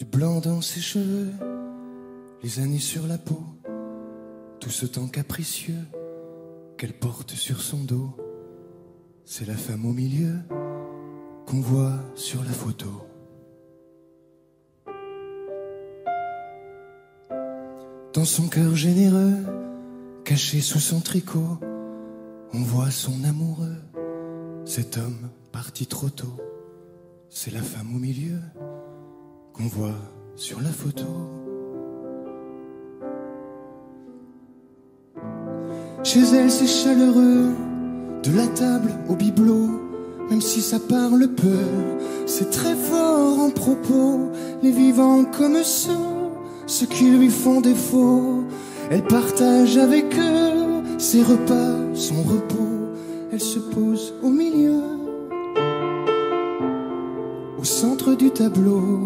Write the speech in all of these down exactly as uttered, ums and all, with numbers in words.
Du blanc dans ses cheveux, les années sur la peau, tout ce temps capricieux qu'elle porte sur son dos. C'est la femme au milieu qu'on voit sur la photo. Dans son cœur généreux, caché sous son tricot, on voit son amoureux, cet homme parti trop tôt. C'est la femme au milieu qu'on voit sur la photo. Chez elle c'est chaleureux, de la table au bibelot, même si ça parle peu, c'est très fort en propos. Les vivants comme ceux, ceux qui lui font défaut, elle partage avec eux ses repas, son repos. Elle se pose au milieu, au centre du tableau.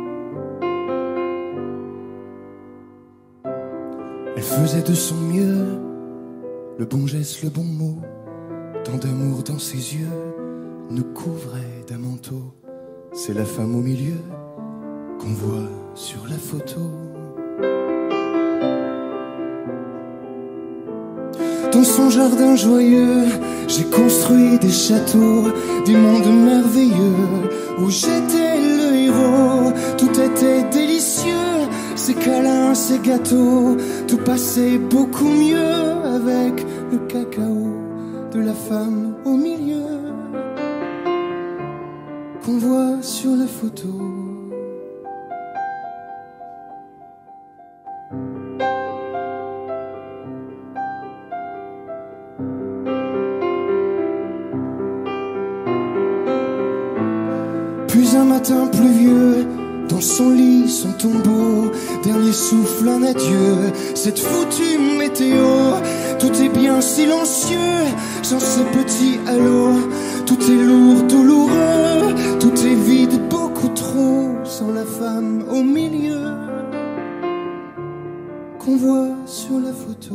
Elle faisait de son mieux, le bon geste, le bon mot. Tant d'amour dans ses yeux nous couvrait d'un manteau. C'est la femme au milieu qu'on voit sur la photo. Dans son jardin joyeux, j'ai construit des châteaux, des mondes merveilleux où j'étais le héros. Tout était délicieux, ces câlins, ces gâteaux, tout passait beaucoup mieux avec le cacao de la femme au milieu qu'on voit sur la photo. Puis un matin pluvieux, dans son lit, son tombeau, dernier souffle, un adieu, cette foutue météo. Tout est bien silencieux, sans ce petit halo. Tout est lourd, douloureux, tout est vide, beaucoup trop, sans la femme au milieu qu'on voit sur la photo.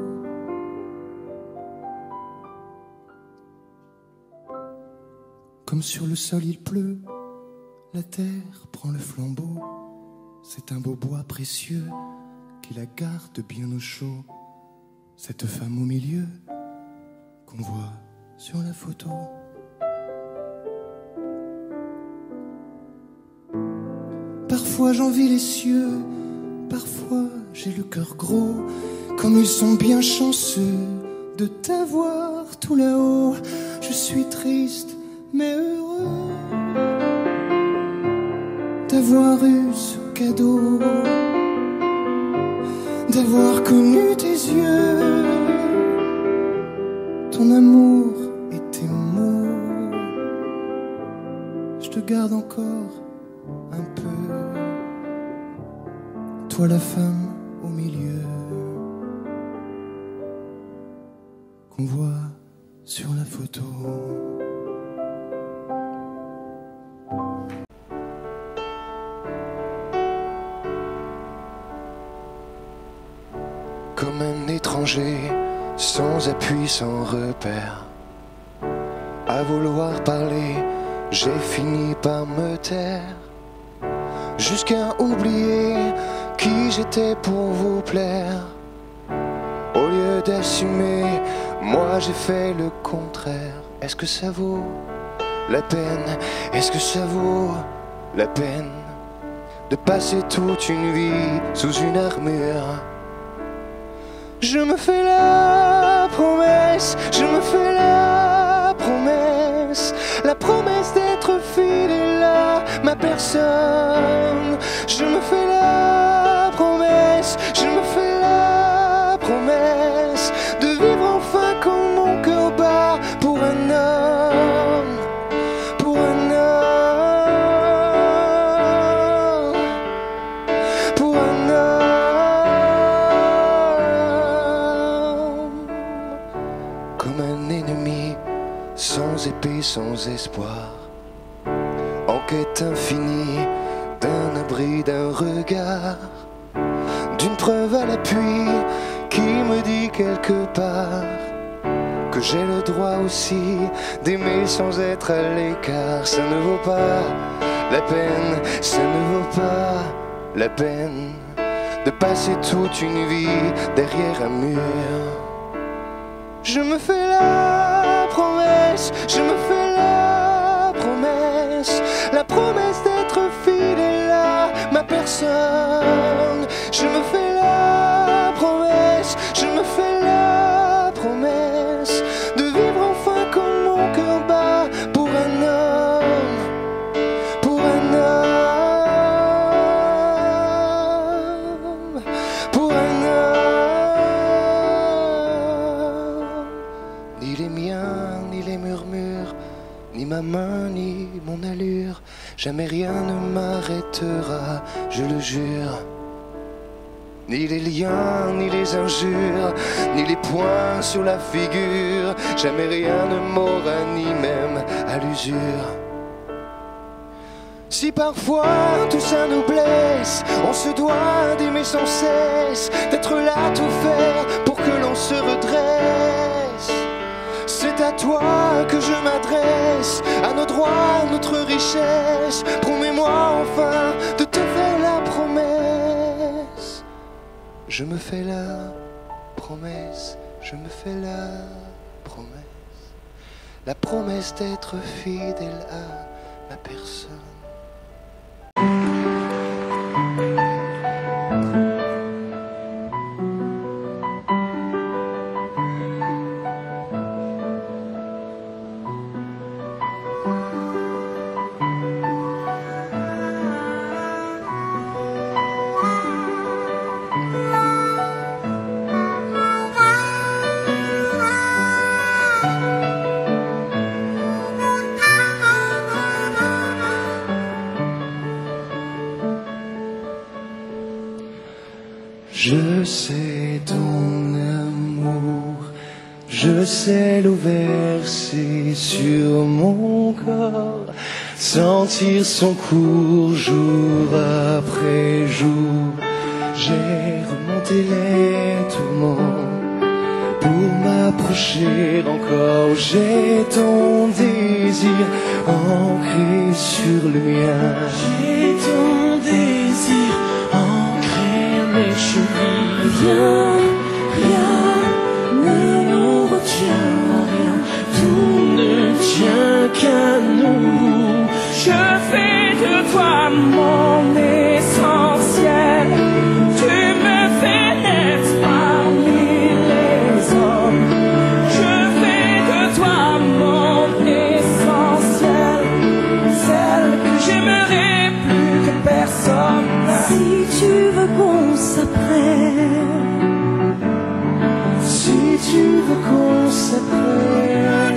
Comme sur le sol il pleut, la terre prend le flambeau. C'est un beau bois précieux qui la garde bien au chaud. Cette femme au milieu qu'on voit sur la photo. Parfois j'envie les cieux, parfois j'ai le cœur gros. Comme ils sont bien chanceux de t'avoir tout là-haut. Je suis triste mais heureux d'avoir eu ce cadeau, d'avoir connu tes yeux, ton amour et tes mots. Je te garde encore un peu, toi la femme au milieu qu'on voit sur la photo. Comme un étranger, sans appui, sans repère, à vouloir parler, j'ai fini par me taire, jusqu'à oublier qui j'étais pour vous plaire. Au lieu d'assumer, moi j'ai fait le contraire. Est-ce que ça vaut la peine? Est-ce que ça vaut la peine de passer toute une vie sous une armure? Je me fais la promesse, je me fais la promesse, la promesse d'être fidèle à ma personne. Je me fais la promesse, je me fais la promesse de vivre enfin quand mon cœur bat pour un homme, pour un homme, pour un homme. Comme un ennemi, sans épée, sans espoir, en quête infinie d'un abri, d'un regard, d'une preuve à l'appui qui me dit quelque part que j'ai le droit aussi d'aimer sans être à l'écart. Ça ne vaut pas la peine, ça ne vaut pas la peine de passer toute une vie derrière un mur. Je me fais la promesse, je me fais la promesse, la promesse d'être fidèle à ma personne. Je me fais la promesse, je me fais la promesse de vivre enfin comme mon cœur bat pour un homme, pour un homme, pour un homme. Ni les miens, ni les murmures, ni ma main, ni mon allure, jamais rien ne m'arrêtera, je le jure. Ni les liens, ni les injures, ni les poings sur la figure, jamais rien ne m'aura, ni même à l'usure. Si parfois tout ça nous blesse, on se doit d'aimer sans cesse, d'être là à tout faire pour que l'on se redresse. C'est à toi que je m'adresse, à nos droits, notre richesse. Promets-moi enfin de te faire la promesse. Je me fais la promesse, je me fais la promesse, la promesse d'être fidèle à ma personne. Je sais ton amour, je sais l'eau versée sur mon corps, sentir son cours jour après jour. J'ai remonté les tourments pour m'approcher encore. J'ai ton désir ancré sur le mien. J'ai ton désir mes chevilles, rien, rien ne nous retient, rien, tout ne tient qu'à nous. Je fais de toi mon essentiel, tu me fais naître parmi les hommes. Je fais de toi mon essentiel, celle que j'aimerais plus que personne. Si tu veux qu'on s'apprenne, si tu veux qu'on s'apprenne,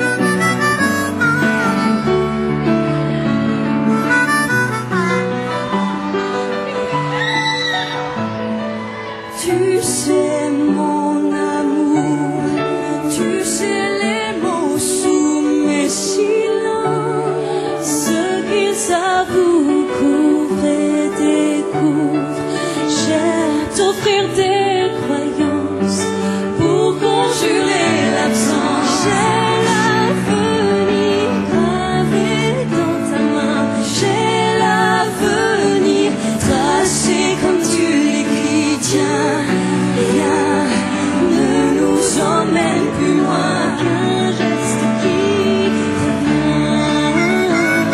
tu sais mon amour, tu sais les mots sous mes silences, ce qu'ils avouent couvre et découvre. J'aime t'offrir des croyances pour conjurer l'absence. J'ai l'avenir gravé dans ta main, j'ai l'avenir tracé comme tu l'écris. Tiens, rien ne nous emmène plus loin qu'un geste qui revient.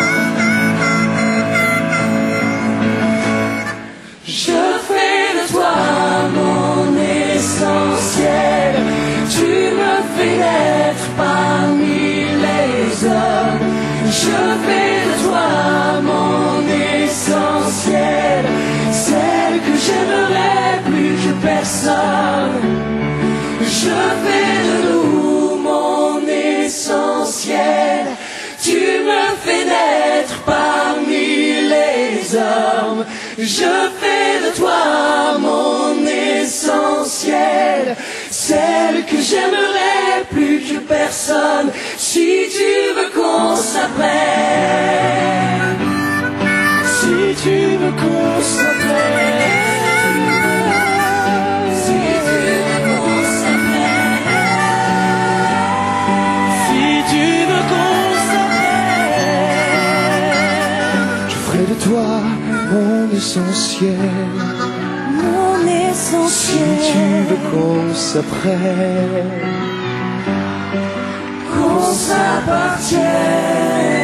Je fais de toi mon essentiel, tu me fais naître parmi les hommes. Je fais de toi mon essentiel, celle que j'aimerais plus que personne. Je fais de nous mon essentiel, tu me fais naître parmi les hommes. Je fais de toi mon essentiel, celle que j'aimerais plus que personne. Si tu veux qu'on s'apprenne, si tu veux qu'on s'apprenne, si tu veux qu'on s'apprenne, si tu veux qu'on s'apprenne, je ferai de mon essentiel. Mon essentiel. Si tu veux qu'on s'apprenne, qu'on s'appartienne.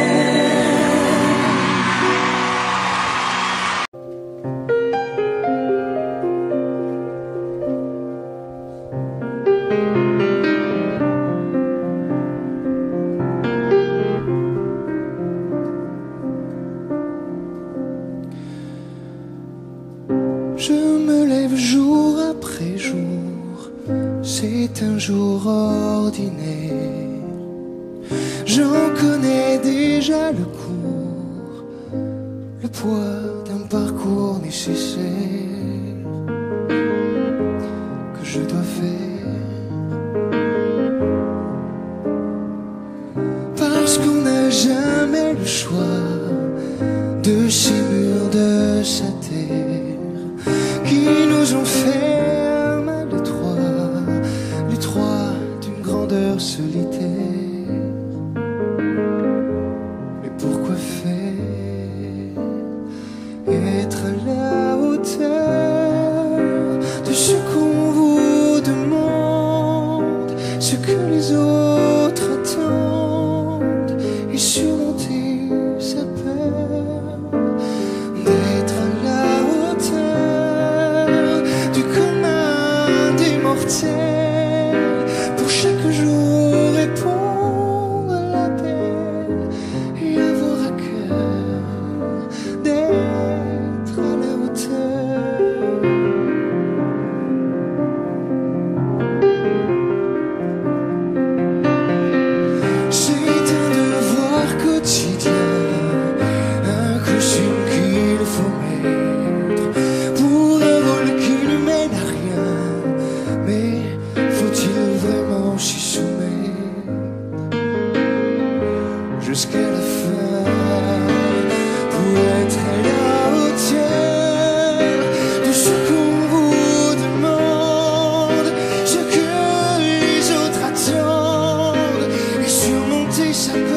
Je me lève jour après jour, c'est un jour ordinaire. J'en connais déjà le cours, le poids d'un parcours nécessaire que je dois faire. Parce qu'on n'a jamais le choix de ces murs de sa terre qui nous ont fait un mal étroit, l'étroit d'une grandeur solitaire. Mais pourquoi faire être à la hauteur de ce qu'on vous demande, ce que les autres attendent, et surmonter sa peur d'être à la hauteur du commun des mortels, pour chaque jour répondre à l'appel et avoir à cœur d'être à la hauteur. C'est un devoir quotidien, un costume qu'il faut mettre pour un rôle qui ne mène à rien. Mais faut-il vraiment s'y soumettre jusqu'à la fin pour être à la hauteur de ce qu'on vous demande, ce que les autres attendent, et surmonter sa peur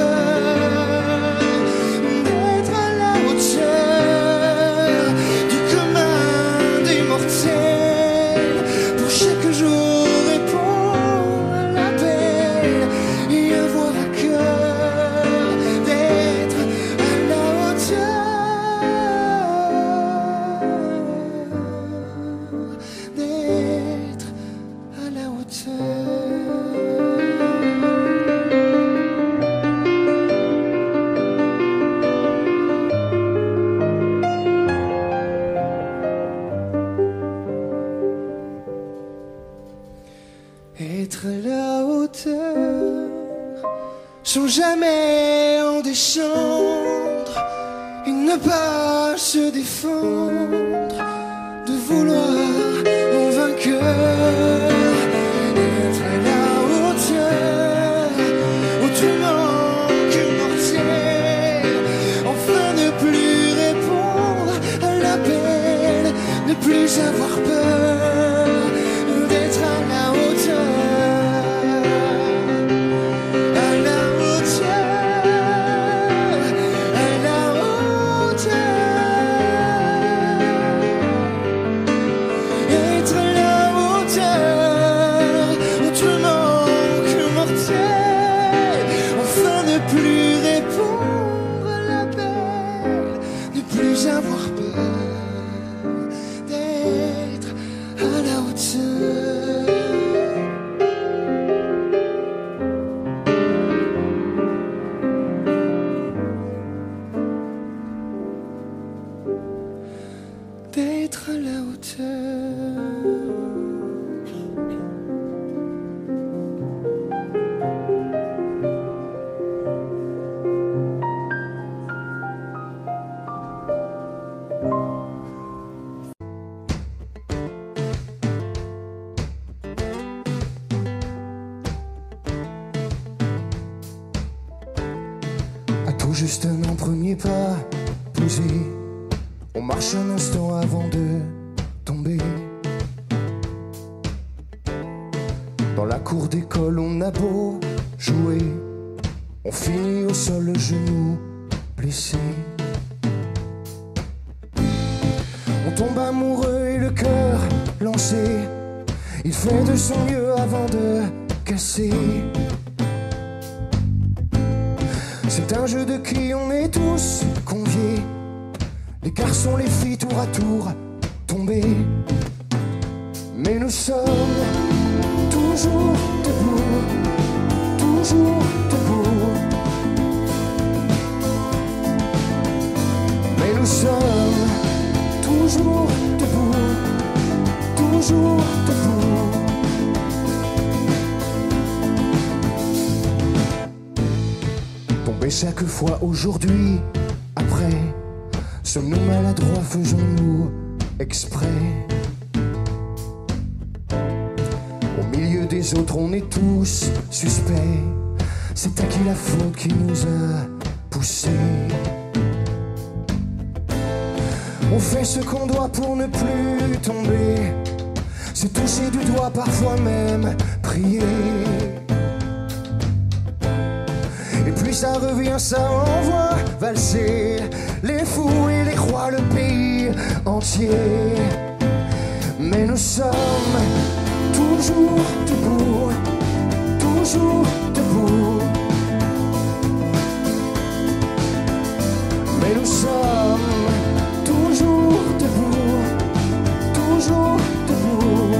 d'être à la hauteur du commun des mortels, pour chaque jour répondre à l'appel et avoir à cœur d'être à la hauteur, d'être à la hauteur. Être à la hauteur sans jamais en descendre et ne pas se défendre de vouloir en vainqueur. Être à la hauteur autrement que mortel, enfin ne plus répondre à l'appel, ne plus avoir peur d'être à la hauteur, à la hauteur, à la hauteur. Être à la hauteur autrement que mortel, enfin ne plus répondre à l'appel, ne plus avoir peur d'être à la hauteur. D'être à la hauteur. À tout juste un premier pas posé, on marche un instant avant de tomber. Dans la cour d'école, on a beau jouer, on finit au sol, le genou blessé. On tombe amoureux et le cœur lancé, il fait de son mieux avant de casser. C'est un jeu de qui on est tous conviés, les garçons, les filles tour à tour tombés. Mais nous sommes toujours debout, toujours debout. Mais nous sommes toujours debout, toujours debout. Tomber chaque fois aujourd'hui, après, sommes-nous maladroits, faisons-nous exprès? Au milieu des autres, on est tous suspects. C'est à qui la faute qui nous a poussés? On fait ce qu'on doit pour ne plus tomber, se toucher du doigt, parfois même prier. Et puis ça revient, ça envoie valser les fous et les rois, le pays entier. Mais nous sommes toujours debout, toujours debout. Mais nous sommes toujours debout, toujours debout.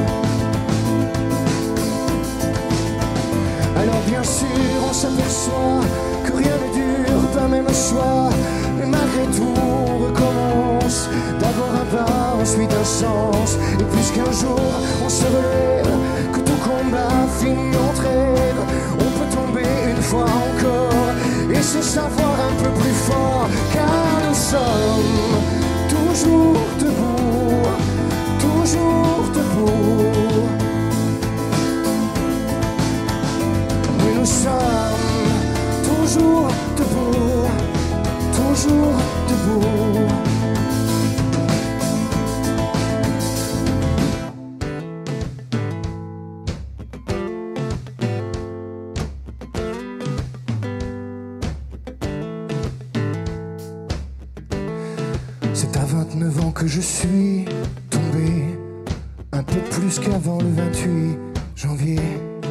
Alors bien sûr on s'aperçoit que rien ne dure, pas même un choix. Mais malgré tout on recommence, d'abord un pas, ensuite un sens. Et puisqu'un jour on se relève, que tout combat finit en trêve, on peut tomber une fois encore et se savoir un peu plus fort. Car nous sommes toujours debout, toujours debout. Oui, nous sommes toujours debout, toujours debout. C'est à vingt-neuf ans que je suis tombé, un peu plus qu'avant le vingt-huit janvier.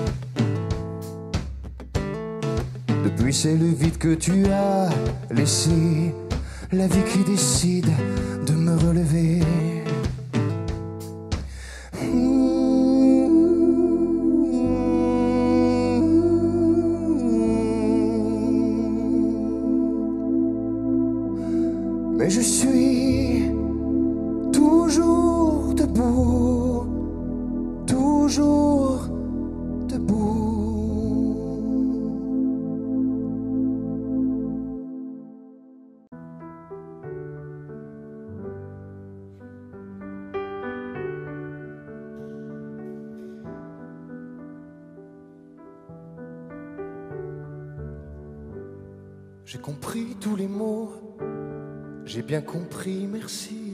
Depuis c'est le vide que tu as laissé, la vie qui décide de me relever. Mais je suis toujours debout, toujours debout. J'ai compris tous les mots, j'ai bien compris, merci.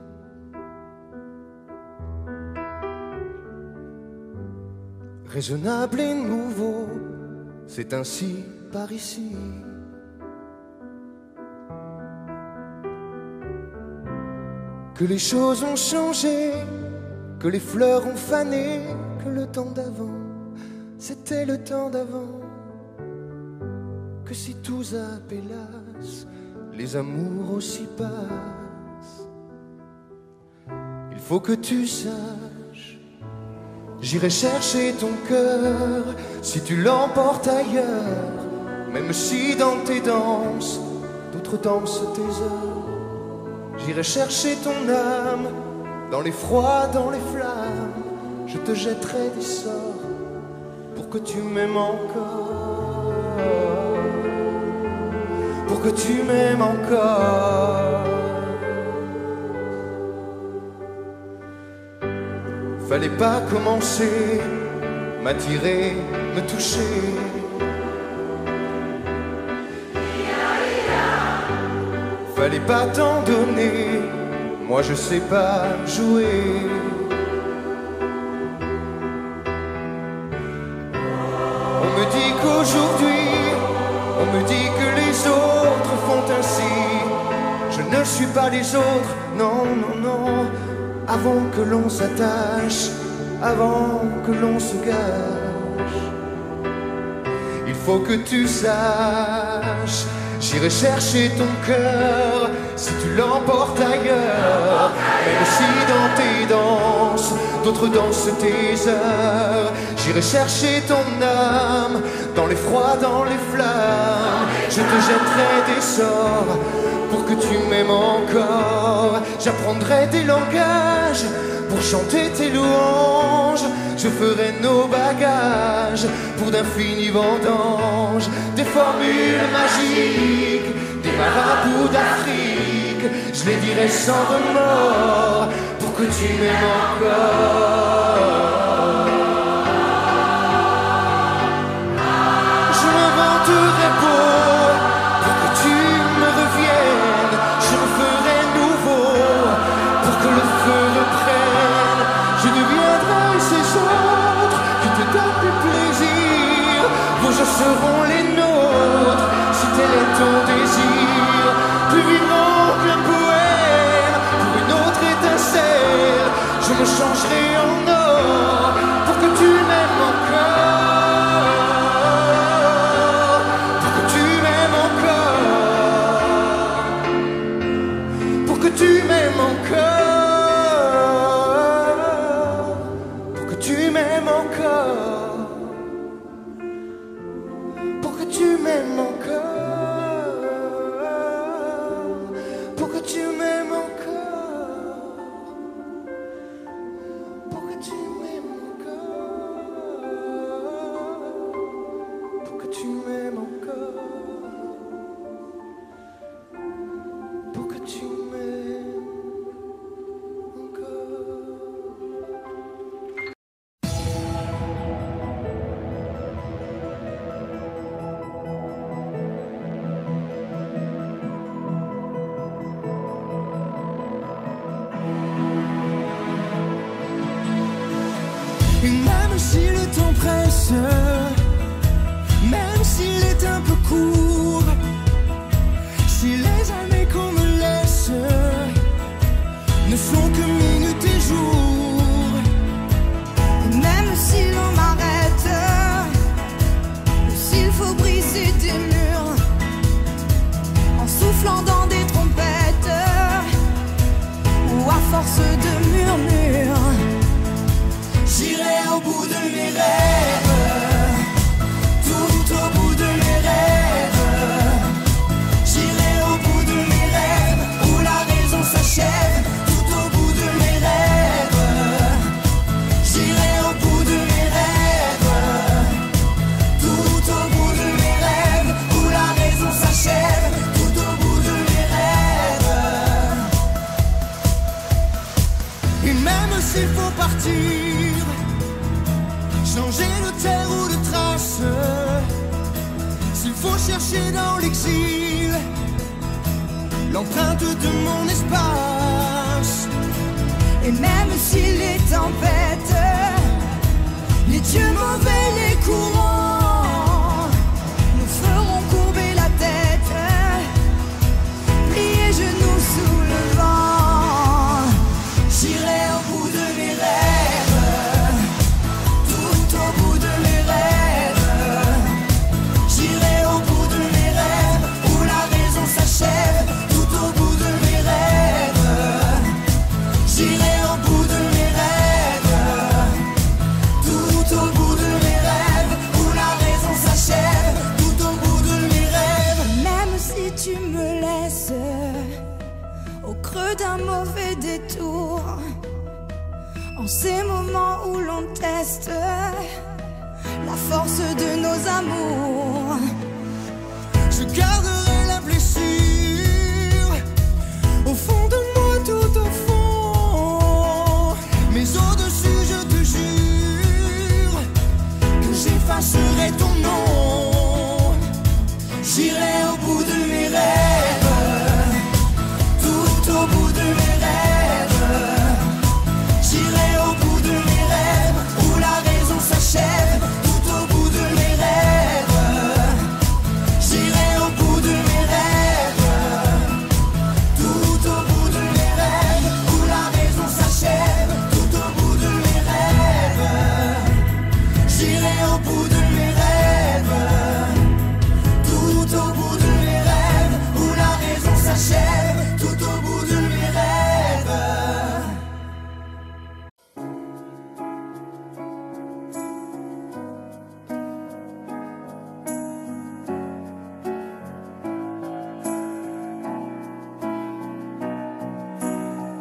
Raisonnable et nouveau, c'est ainsi par ici. Que les choses ont changé, que les fleurs ont fané, que le temps d'avant, c'était le temps d'avant. Que si tout appellas, les amours aussi passent. Il faut que tu saches, j'irai chercher ton cœur si tu l'emportes ailleurs. Même si dans tes danses, d'autres dansent tes heures. J'irai chercher ton âme dans les froids, dans les flammes. Je te jetterai des sorts pour que tu m'aimes encore, pour que tu m'aimes encore. Fallait pas commencer, m'attirer, me toucher. Fallait pas t'en donner, moi je sais pas jouer. On me dit qu'aujourd'hui, on me dit que les autres font ainsi. Je ne suis pas les autres, non, non, non. Avant que l'on s'attache, avant que l'on se gâche, il faut que tu saches, j'irai chercher ton cœur si tu l'emportes ailleurs. Même si dans tes danses, d'autres dansent tes heures, j'irai chercher ton âme dans les froids, dans les flammes. Je te jetterai des sorts pour que tu m'aimes encore. J'apprendrai tes langages pour chanter tes louanges. Je ferai nos bagages pour d'infinis vendanges. Des formules magiques, des marabouts d'Afrique, je les dirai sans remords pour que tu m'aimes encore. Je m'inventerai beau pour que tu me reviennes. Je me ferai nouveau pour que le feu reprenne. Je deviendrai ces autres qui te donnent du plaisir. Vos jours seront les nôtres si tel est ton désir. Plus vivant qu'un poème pour une autre étincelle, je me changerai en or pour que tu m'aimes encore. Pour que tu m'aimes encore. Pour que tu m'aimes encore. Pour que tu m'aimes encore. Pour que tu m'aimes encore. Pour que tu m'aimes encore. Pour que tu m'aimes encore. Pour que tu m'aimes encore. Pour que tu m'aimes encore. Et même si le temps presse, même s'il est un peu court, si les années qu'on me laisse ne sont que minutes et jours, Et même si l'on m'arrête, ou s'il faut briser des murs, en soufflant dans des trompettes, ou à force de murmures, j'irai au bout de mes rêves, tout au bout de mes rêves. J'irai au bout de mes rêves, où la raison s'achève, tout au bout de mes rêves. J'irai au bout de mes rêves, tout au bout de mes rêves, où la raison s'achève, tout au bout de mes rêves. Et même s'il faut partir, changer de terre ou de trace, s'il faut chercher dans l'exil l'empreinte de mon espace. et même si les tempêtes, les dieux mauvais, les courants, nous feront courber la tête, plier genoux sous le vent. J'irai au bout de mes rêves, tout au bout de mes rêves. J'irai au bout de mes rêves, où la raison s'achève, tout au bout de mes rêves. J'irai au bout de mes rêves, tout au bout de mes rêves, où la raison s'achève, tout au bout de mes rêves. Même si tu me laisses au creux d'un mauvais détour, en ces moments où l'on teste la force de nos amours, Je garderai la blessure au fond de moi, tout au fond. Mais au-dessus, je te jure que j'effacerai ton nom. J'irai au bout de mes rêves, tout au bout de mes rêves. J'irai au bout de mes rêves, où la raison s'achève, tout au bout de mes rêves. J'irai au bout de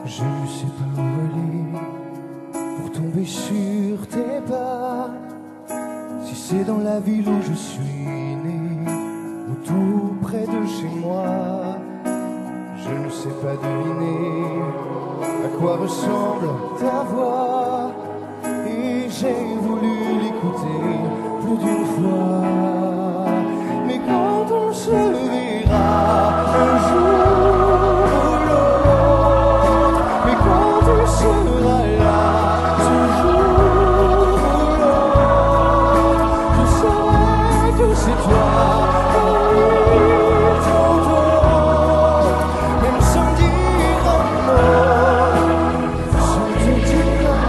Je ne sais pas où aller pour tomber sur tes pas. Si c'est dans la ville où je suis né, ou tout près de chez moi, je ne sais pas deviner à quoi ressemble ta voix. Et j'ai voulu l'écouter plus d'une fois. Mais quand on se verra un jour ou l'autre, mais quand tu seras là, ce jour ou l'autre, je saurai que c'est toi, oui, tantôt, même sans dire un mot, sans te dire un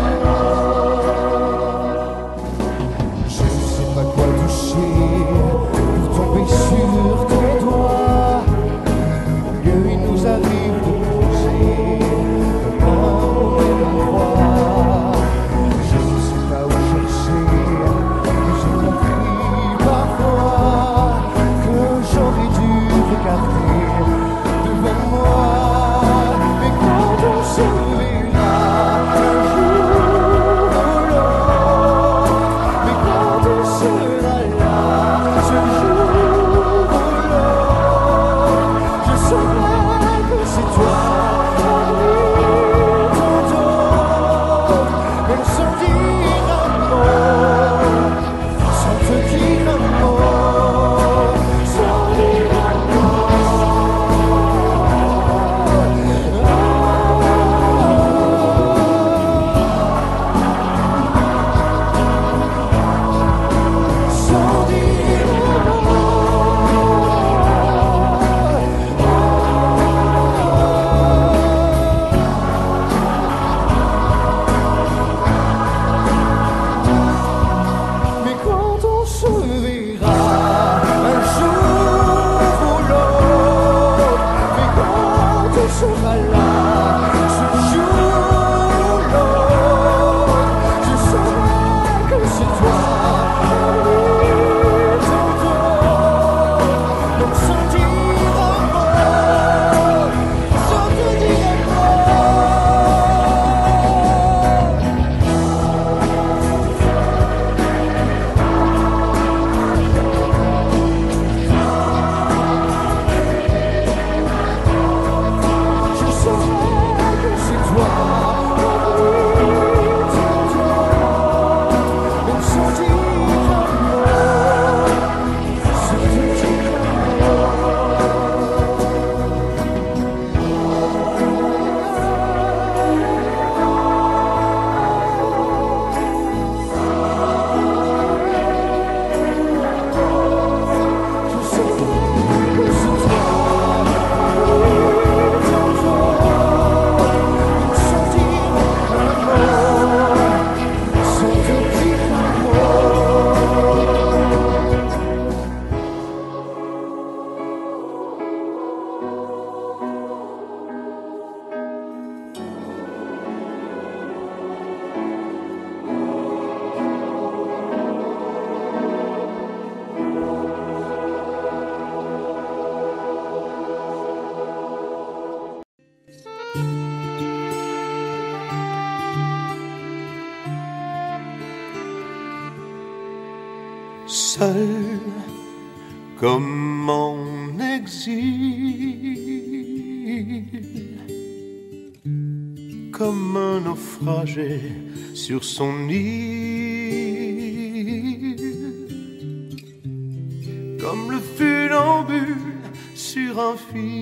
mot. Je ne sais pas quoi toucher pour tomber sur tes doigts. Mieux il nous arrive de bouger un au même endroit. Je ne sais pas où chercher, mais j'ai compris parfois que j'aurais dû regarder devant moi. Mais quand on se verra un jour ou l'autre, mais quand tu seras là, ce jour ou l'autre, je saurai que c'est toi, oui, tantôt, même sans dire un mot, sans te dire un mot, sans dire un sans dire un Mais quand on se verra un jour ou l'autre, mais quand tu seras là, ce jour ou l'autre, je saurai que c'est toi, oui, tantôt, même sans dire un mot, sans te dire un je saurai que c'est toi, oui, tantôt, même sans dire un mot, sans te dire un je saurai que c'est toi, oui, tantôt, même sans dire un mot, sans te dire un Seul comme en exil, comme un naufragé sur son île, comme le funambule sur un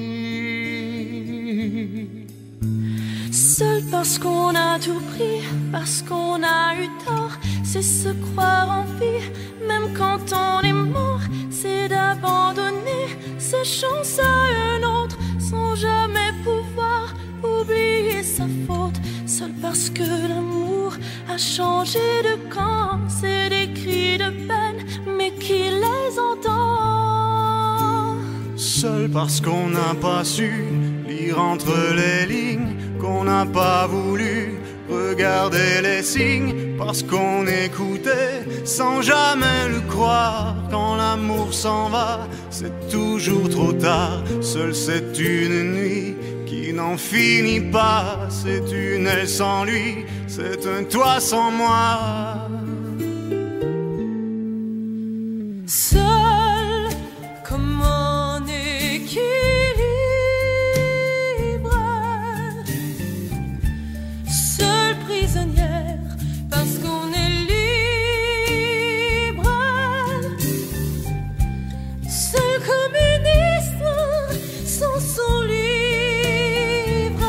fil. Seul parce qu'on a tout pris, parce qu'on a eu tort, c'est se croire en vie, même quand on est mort. C'est d'abandonner ses chances à un autre, sans jamais pouvoir oublier sa faute. Seul parce que l'amour a changé de camp, c'est des cris de peine, mais qui les entend? Seul parce qu'on n'a pas su lire entre les lignes, qu'on n'a pas voulu regarder les signes, parce qu'on écoutait sans jamais le croire. Quand l'amour s'en va, c'est toujours trop tard. Seul c'est une nuit qui qui n'en finit pas. C'est une aile sans lui, c'est un toit sans moi. Seul comme un équilibre, seule prisonnière parce qu'on est libre, seul communiste sans son livre.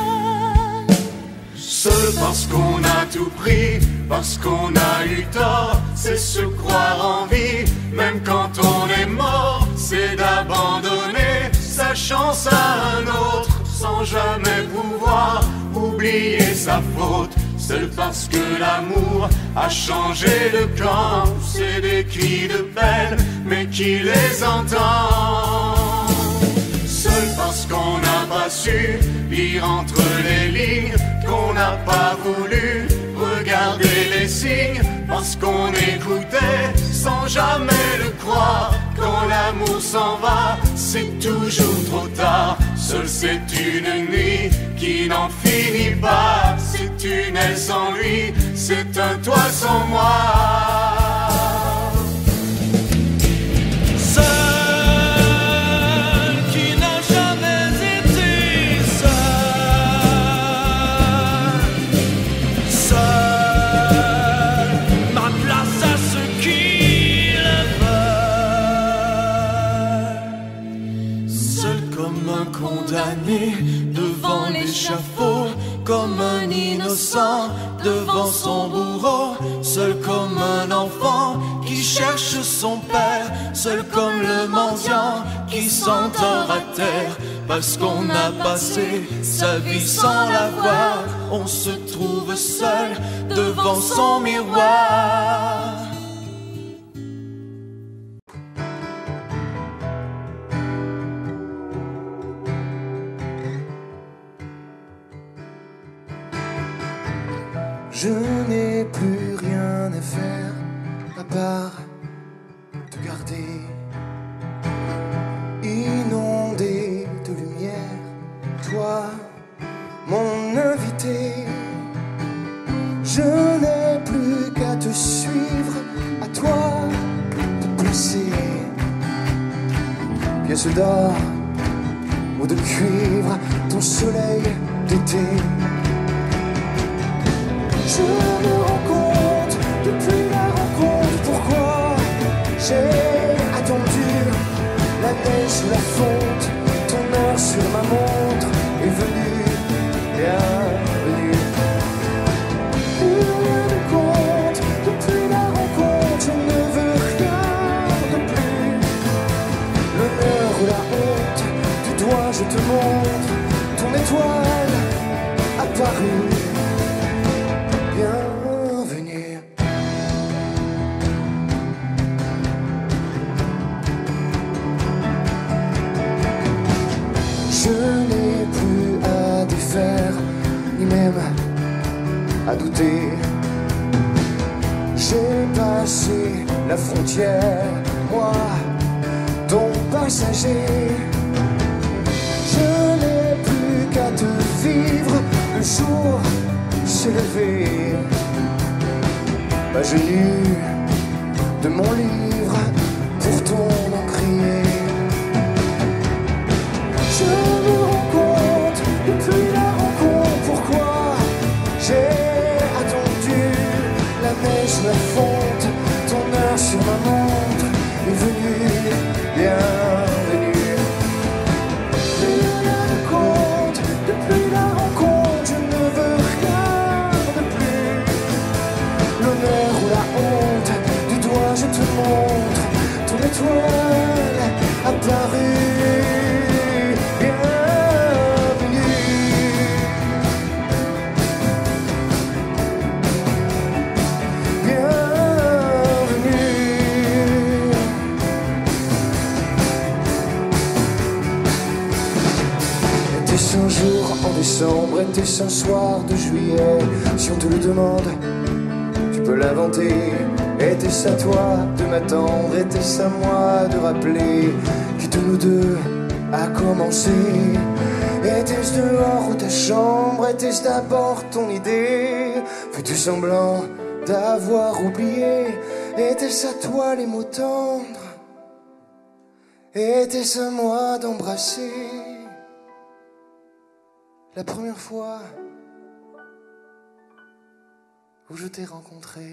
Seul parce qu'on a tout pris, parce qu'on a eu tort, c'est se croire en vie. Même quand on est mort, c'est d'abandonner sa chance à un autre, sans jamais pouvoir oublier sa faute. Seul parce que l'amour a changé de camp, c'est des cris de peine, mais qui les entend? Seul parce qu'on n'a pas su lire entre les lignes, qu'on n'a pas voulu regarder les signes, parce qu'on écoutait sans jamais le croire. Quand l'amour s'en va, c'est toujours trop tard. Seul c'est une nuit qui n'en finit pas. C'est une aile sans lui, c'est un toit sans moi. Devant l'échafaud, comme un innocent devant son bourreau, seul comme un enfant qui cherche son père, seul comme le mendiant qui s'endort à terre, parce qu'on a passé sa vie sans la voir, on se trouve seul devant son miroir. Je n'ai plus rien à faire à part te garder, inondé de lumière, toi, mon invité. Je n'ai plus qu'à te suivre, à toi de placer pièce d'or ou de cuivre, ton soleil d'été. Je me rends compte, depuis la rencontre, pourquoi j'ai attendu la neige sous la fonte, ton heure sur ma montre est venue, bienvenue. Je me rends compte, depuis la rencontre, je ne veux rien de plus. L'honneur ou la honte, du doigt je te montre, ton étoile apparue. Bienvenue. Je n'ai plus à défaire, ni même à douter. J'ai passé la frontière, moi, ton passager. Je n'ai plus qu'à te vivre, le jour s'est levé, page nue de mon livre, pour ton nom crié. Je me rends compte, depuis la rencontre, pourquoi j'ai attendu la neige, la fonte, ton heure sur ma montre est venue, bienvenue. Je me rends compte, depuis la rencontre, je ne veux rien de plus. L'honneur ou la honte, du doigt je te montre, ton étoile apparue. Décembre, était-ce un soir de juillet? Si on te le demande, tu peux l'inventer. Était-ce à toi de m'attendre? Était-ce à moi de rappeler qui de nous deux a commencé? Était-ce dehors ou ta chambre? Était-ce d'abord ton idée? Fais-tu semblant d'avoir oublié? Était-ce à toi les mots tendres? Était-ce à moi d'embrasser? La première fois où je t'ai rencontré.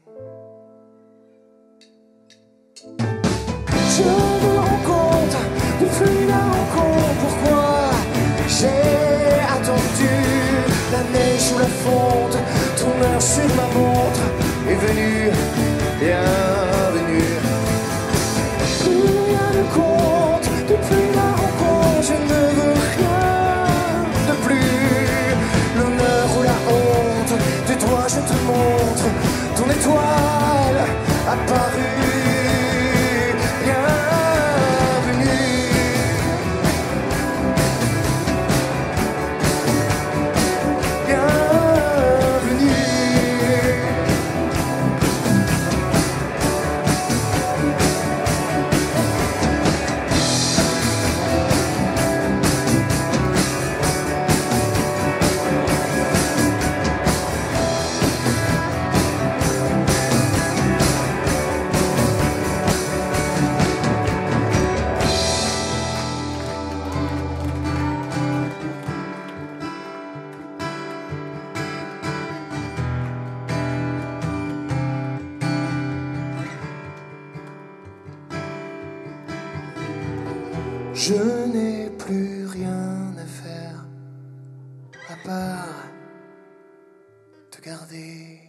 Je me rends compte depuis la rencontre pourquoi j'ai attendu la neige sous la fonte, ton heure sur ma montre est venue, bienvenue. Plus rien ne compte depuis la rencontre, je ne veux rien de plus. L'honneur ou la honte, de toi je te montre ton étoile apparue. Je n'ai plus rien à faire à part te garder.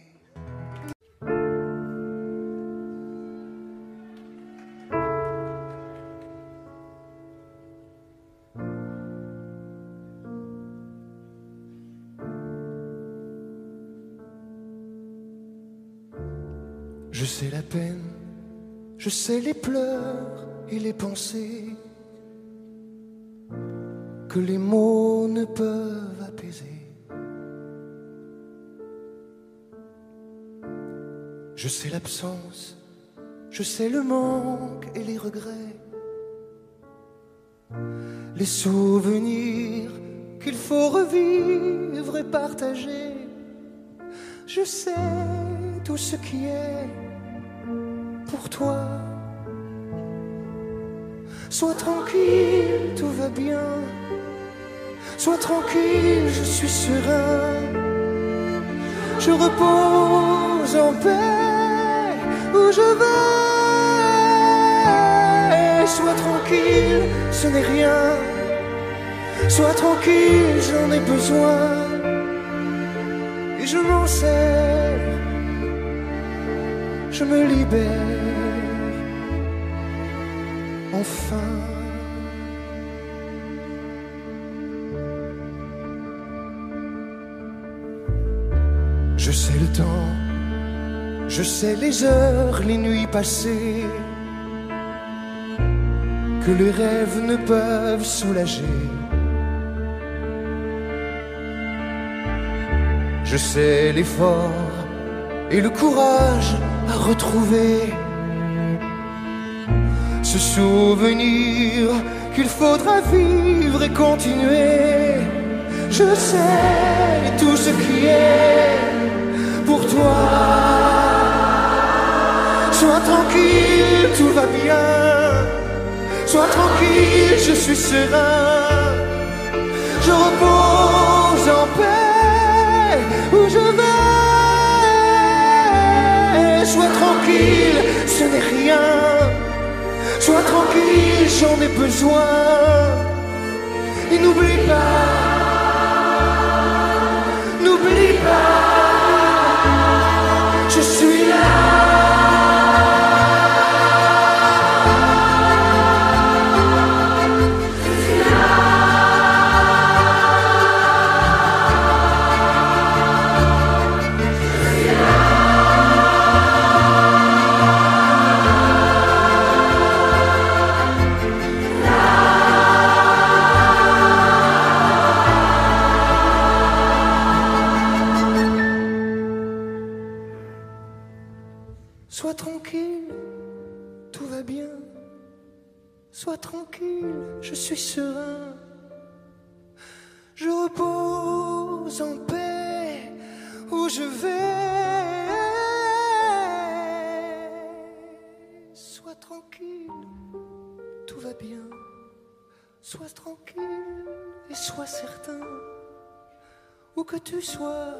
Je sais la peine, je sais les pleurs et les pensées que les mots ne peuvent apaiser. Je sais l'absence, je sais le manque et les regrets, les souvenirs qu'il faut revivre et partager. Je sais tout ce qui est pour toi. Sois tranquille, tout va bien. Sois tranquille, je suis serein. Je repose en paix où je vais. Sois tranquille, ce n'est rien. Sois tranquille, j'en ai besoin. Et je m'en sers, je me libère. Enfin. Je sais le temps, je sais les heures, les nuits passées, que les rêves ne peuvent soulager. Je sais l'effort et le courage à retrouver, ce souvenir qu'il faudra vivre et continuer. Je sais tout ce qui est pour toi. Sois tranquille, tout va bien. Sois tranquille, je suis serein. Je repose en paix où je vais. Sois tranquille, ce n'est rien. Sois tranquille, j'en ai besoin. Et n'oublie pas, n'oublie pas, je suis là. Sois tranquille, tout va bien. Sois tranquille, je suis serein. je repose en paix où je vais. Sois tranquille, tout va bien. Sois tranquille et sois certain, où que tu sois,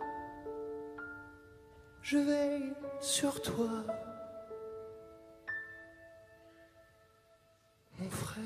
je veille sur toi, mon frère.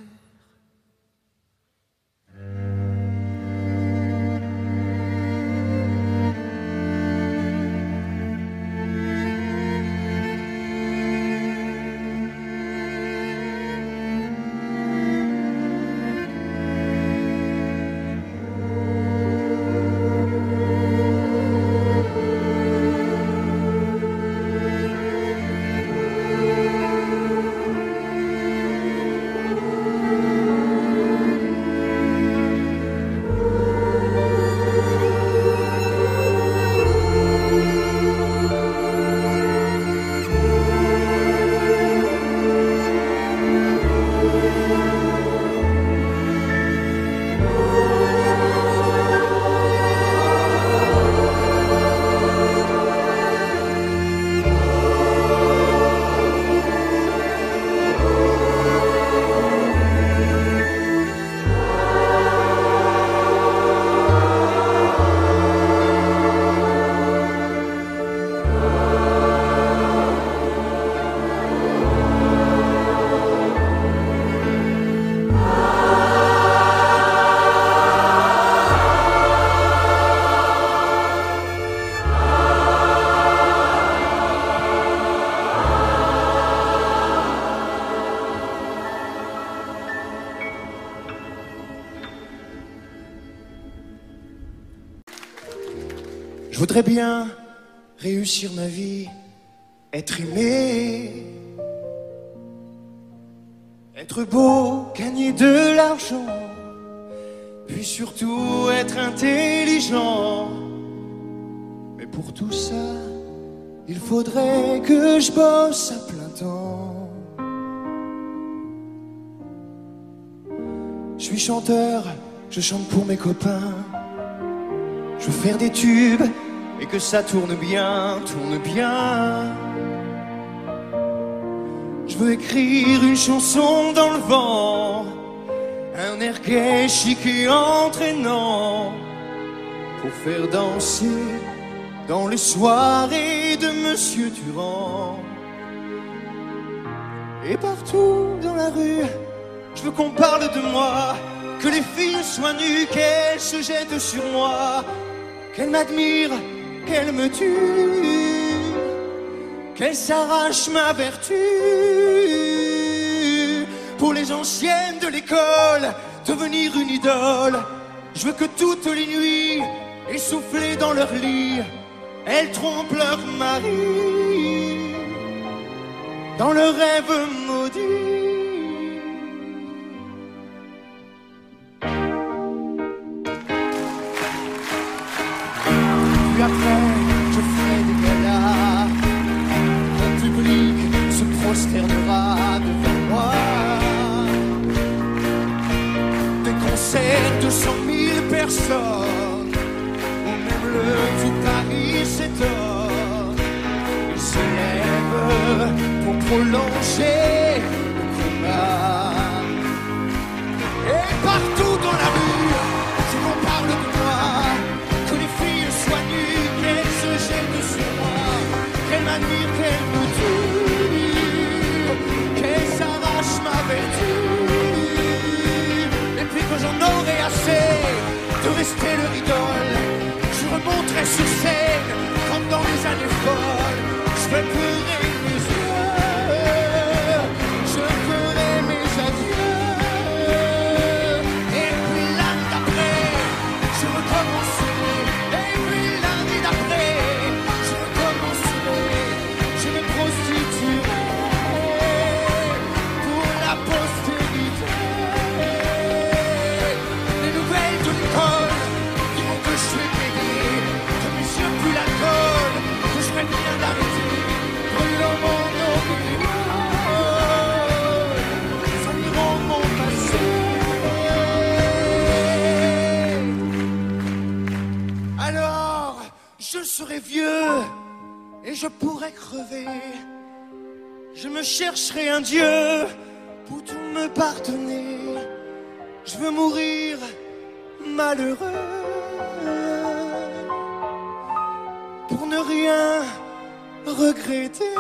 Je voudrais bien réussir ma vie, être aimé, être beau, gagner de l'argent, puis surtout être intelligent. Mais pour tout ça, il faudrait que je bosse à plein temps. Je suis chanteur, je chante pour mes copains. Je veux faire des tubes et que ça tourne bien, tourne bien. Je veux écrire une chanson dans le vent, un air gai, chic et entraînant, pour faire danser dans les soirées de Monsieur Durand. Et partout dans la rue, je veux qu'on parle de moi, que les filles soient nues, qu'elles se jettent sur moi, qu'elles m'admirent, qu'elles me tuent, qu'elles s'arrachent ma vertu. Pour les anciennes de l'école, devenir une idole. Je veux que toutes les nuits, essoufflées dans leur lit, elles trompent leur mari dans le rêve maudit. Puis après, je ferai des galas, mon public se prosternera devant moi. Des concerts de cent mille personnes, où même le tout Paris s'étonne. Ils se lèvent pour prolonger le combat. Et partout dans la rue, je m'en parle de moi, que les filles soient nues, qu'elles se jettent sur moi, qu'elles m'admirent, qu'elles me tuent, qu'elles s'arrachent ma vertu. Et puis que j'en aurai assez de rester leur idole, je remonterai sur scène comme dans les années folles. Je vais pleurer mes yeux Je serai vieux et je pourrai crever. Je me chercherai un Dieu pour tout me pardonner. Je veux mourir malheureux pour ne rien regretter.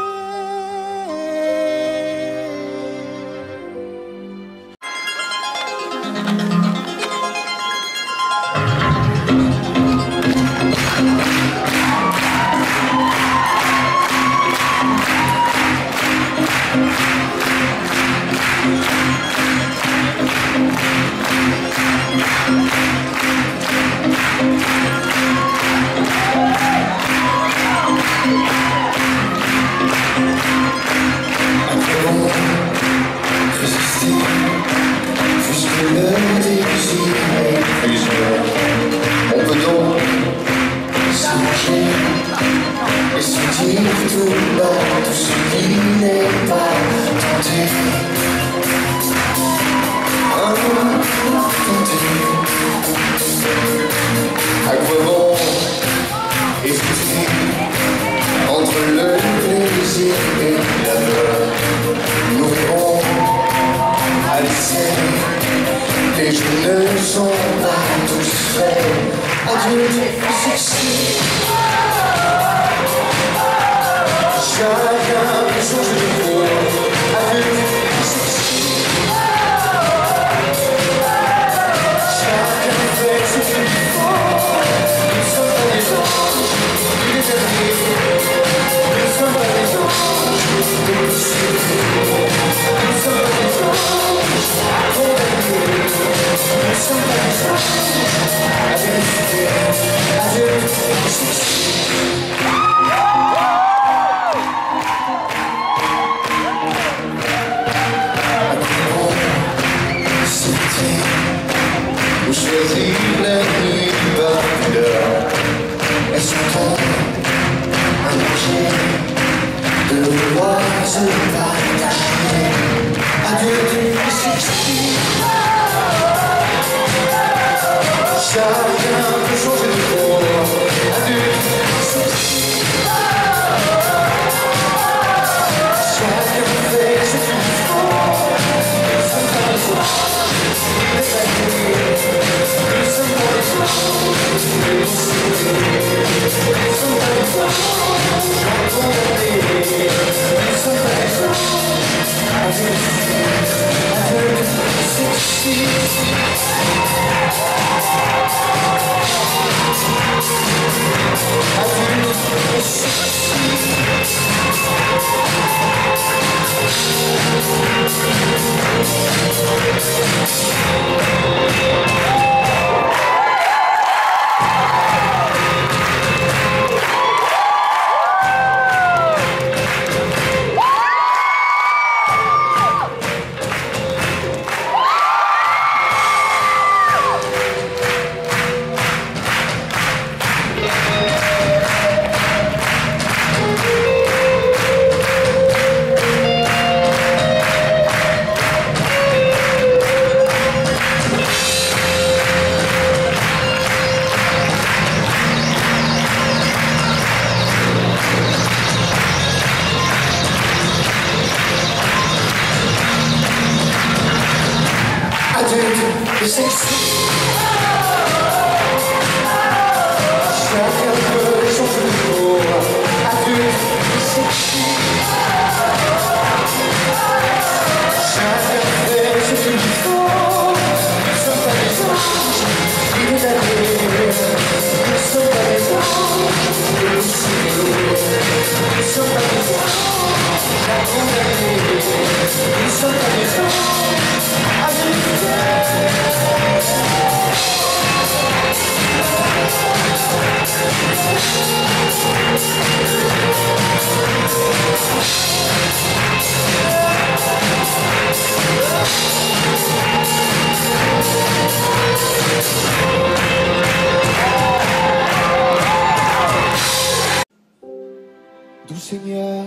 Seigneur,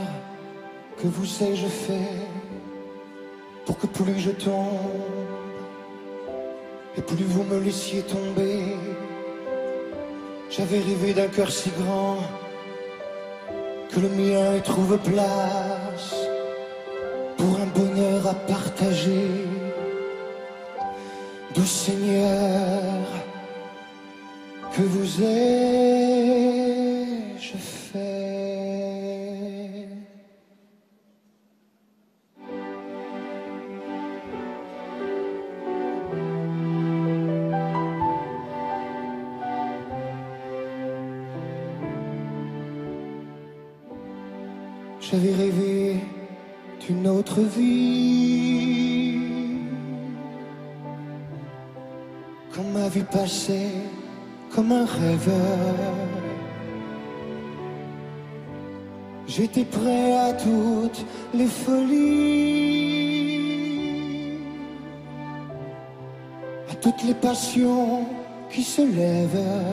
que vous ai-je fait pour que plus je tombe et plus vous me laissiez tomber? J'avais rêvé d'un cœur si grand que le mien y trouve place pour un bonheur à partager. Doux Seigneur, que vous ai-je fait? J'avais rêvé d'une autre vie, quand ma vie passait comme un rêveur. J'étais prêt à toutes les folies, à toutes les passions qui se lèvent.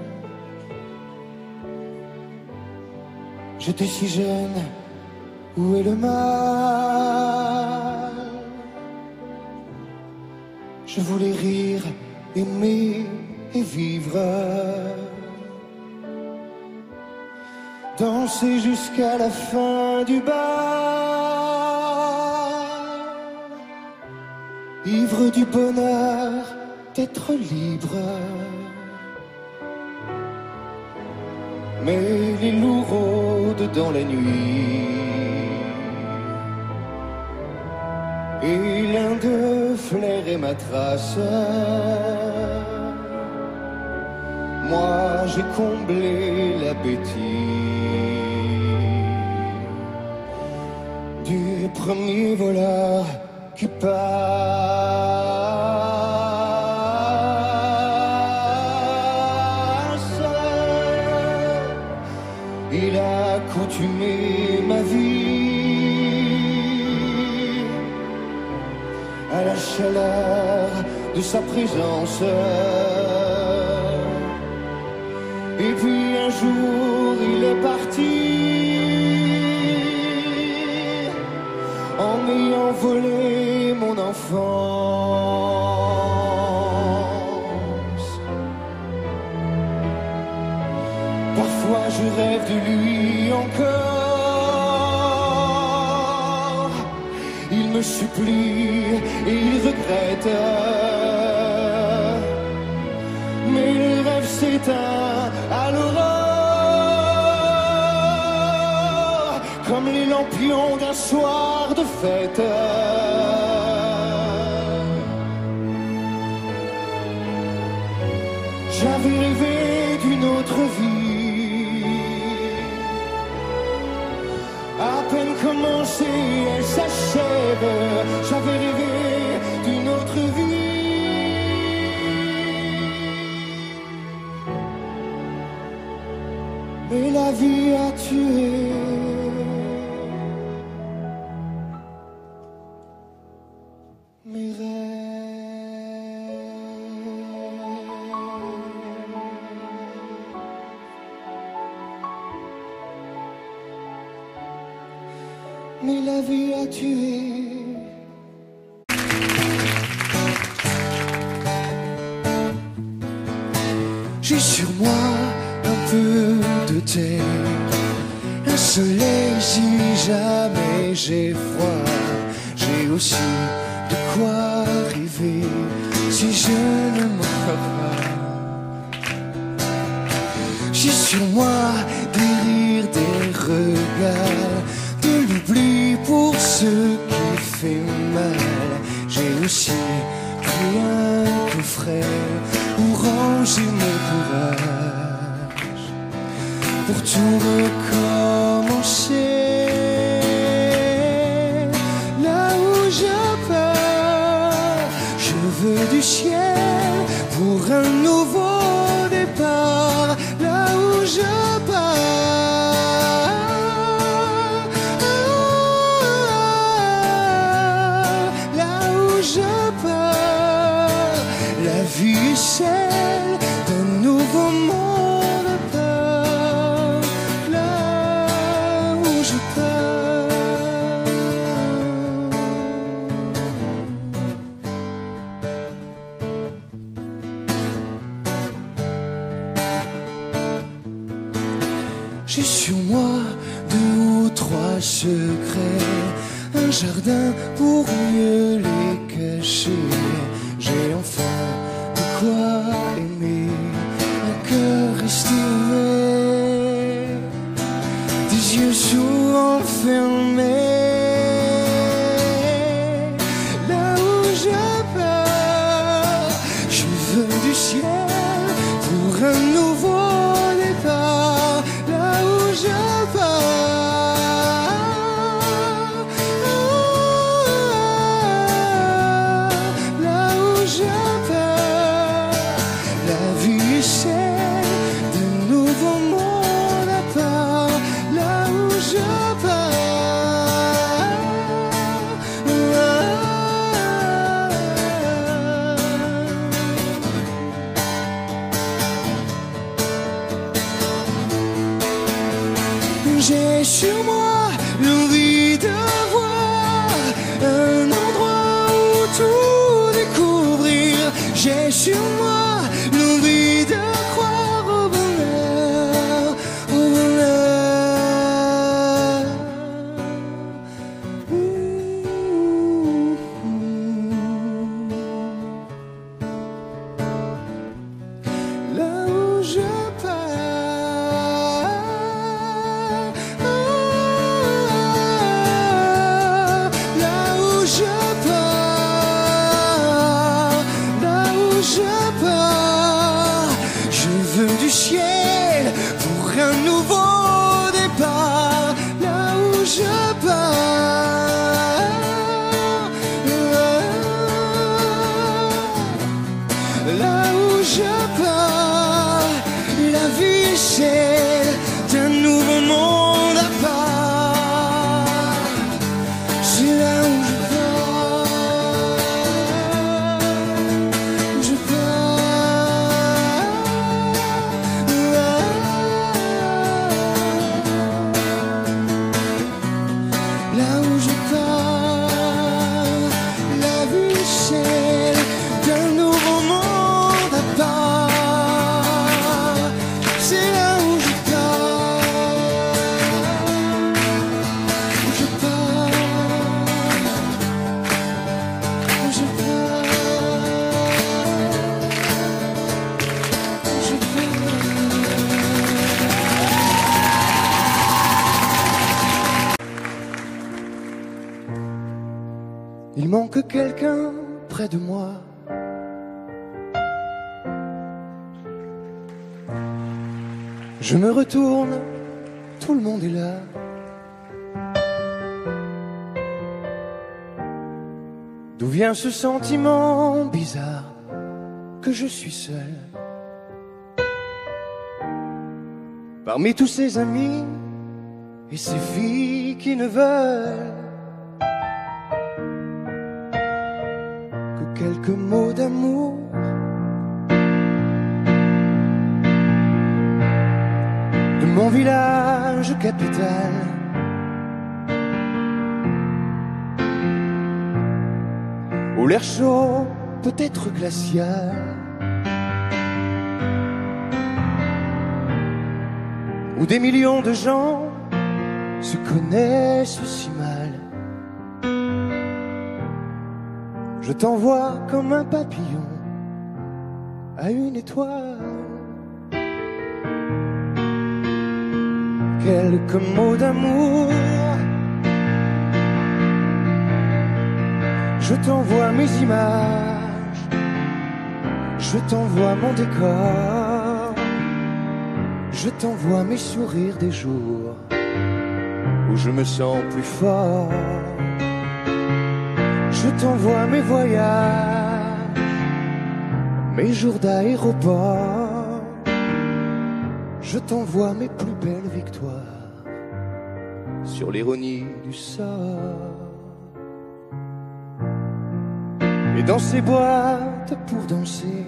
J'étais si jeune, où est le mal? Je voulais rire, aimer et vivre, danser jusqu'à la fin du bal, ivre du bonheur d'être libre. Mais les loups rôdent dans la nuit, et l'un d'eux flairait ma trace. Moi j'ai comblé l'appétit du premier voleur qui passe. Il a coutumé ma vie à la chaleur de sa présence. Et puis un jour il est parti en m'ayant volé mon enfance. Parfois je rêve de lui encore, il me supplie et il regrette, mais le rêve s'éteint à l'aurore, comme les lampions d'un soir de fête. J'avais rêvé d'une autre vie, à peine commencée, elle s'achève. J'avais rêvé d'une autre vie, mais la vie a tué mes rêves. Mais la vie a tué. J'ai sur moi un peu de terre, un soleil si jamais j'ai froid. J'ai aussi de quoi rêver si je ne meurs pas. J'ai sur moi des rires, des regards, de l'oubli pour ceux qui fait mal. J'ai aussi pris un coffret pour ranger mon courage, pour tout recommencer. Là où je pars, je veux du ciel pour un nouveau départ. Là où je pars, là où je pars, la vie est celle d'un nouveau monde à part. Là où je pars, J'ai sur moi deux ou trois secrets, un jardin pour mieux les cacher. J'ai enfin de quoi aimer, un cœur resté ouvert, des yeux souvent fermés. Là où je pars, je veux du ciel pour un nouveau départ. Là où je pars, là où je pars, la vie est celle d'un nouveau monde à part. Là où je pars, j'ai sur moi l'envie de voir un endroit où tout découvrir. J'ai sur moi l'envie de croire au bonheur, au bonheur. Mmh, mmh. Là où je pars, là où je pars, là où je pars, je veux du ciel pour un nouveau départ. Là où je pars, là où je pars, la vie est celle d'un nouveau monde à part. C'est là où je pars, je pars. Là où je pars, la vie est celle d'un nouveau monde à part. C'est là où je pars, je pars, je pars, je pars. Il manque quelqu'un près de moi. Je me retourne, tout le monde est là. D'où vient ce sentiment bizarre que je suis seul? Parmi tous ces amis et ces filles qui ne veulent que quelques mots d'amour. De mon village capital, où l'air chaud peut être glacial, où des millions de gens se connaissent si mal. Je t'envoie comme un papillon à une étoile. Quelques mots d'amour, je t'envoie mes images, je t'envoie mon décor, je t'envoie mes sourires des jours où je me sens plus fort. Je t'envoie mes voyages, mes jours d'aéroport, je t'envoie mes plus belles victoires sur l'ironie du sort. Et dans ces boîtes pour danser,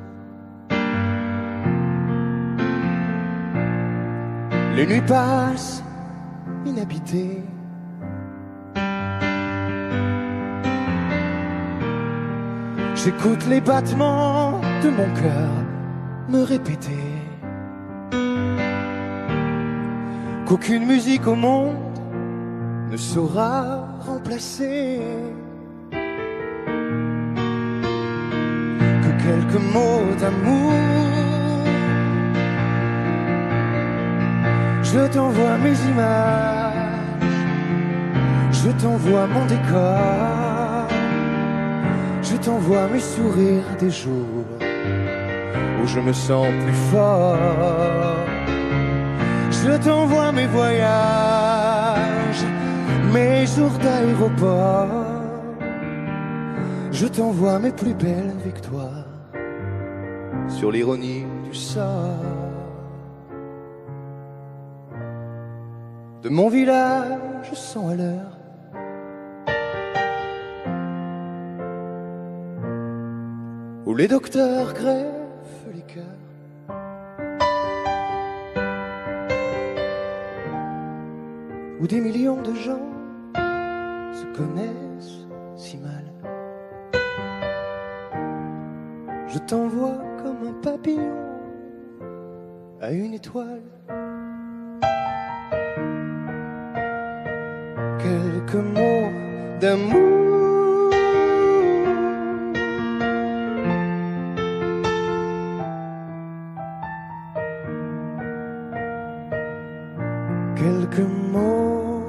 les nuits passent inhabitées. J'écoute les battements de mon cœur me répéter qu'aucune musique au monde ne saura remplacer, que quelques mots d'amour. Je t'envoie mes images, je t'envoie mon décor, je t'envoie mes sourires des jours où je me sens plus fort. Je t'envoie mes voyages, mes jours d'aéroport, je t'envoie mes plus belles victoires sur l'ironie du sort. De mon village cent à l'heure, où les docteurs greffent les cœurs, où des millions de gens se connaissent si mal. Je t'envoie comme un papillon à une étoile, quelques mots d'amour, quelques mots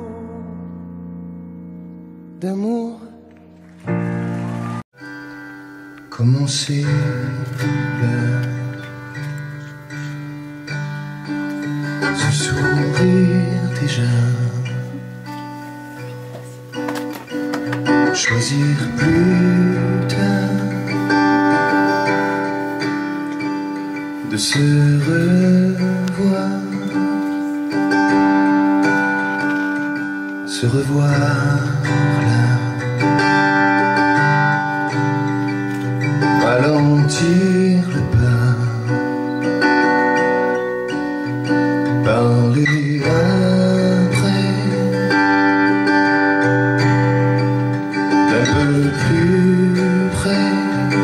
d'amour. Commencer l'heure, ce sourire déjà, choisir plus tard de se revoir, se revoir là, ralentir le pas, parler après, un peu plus près.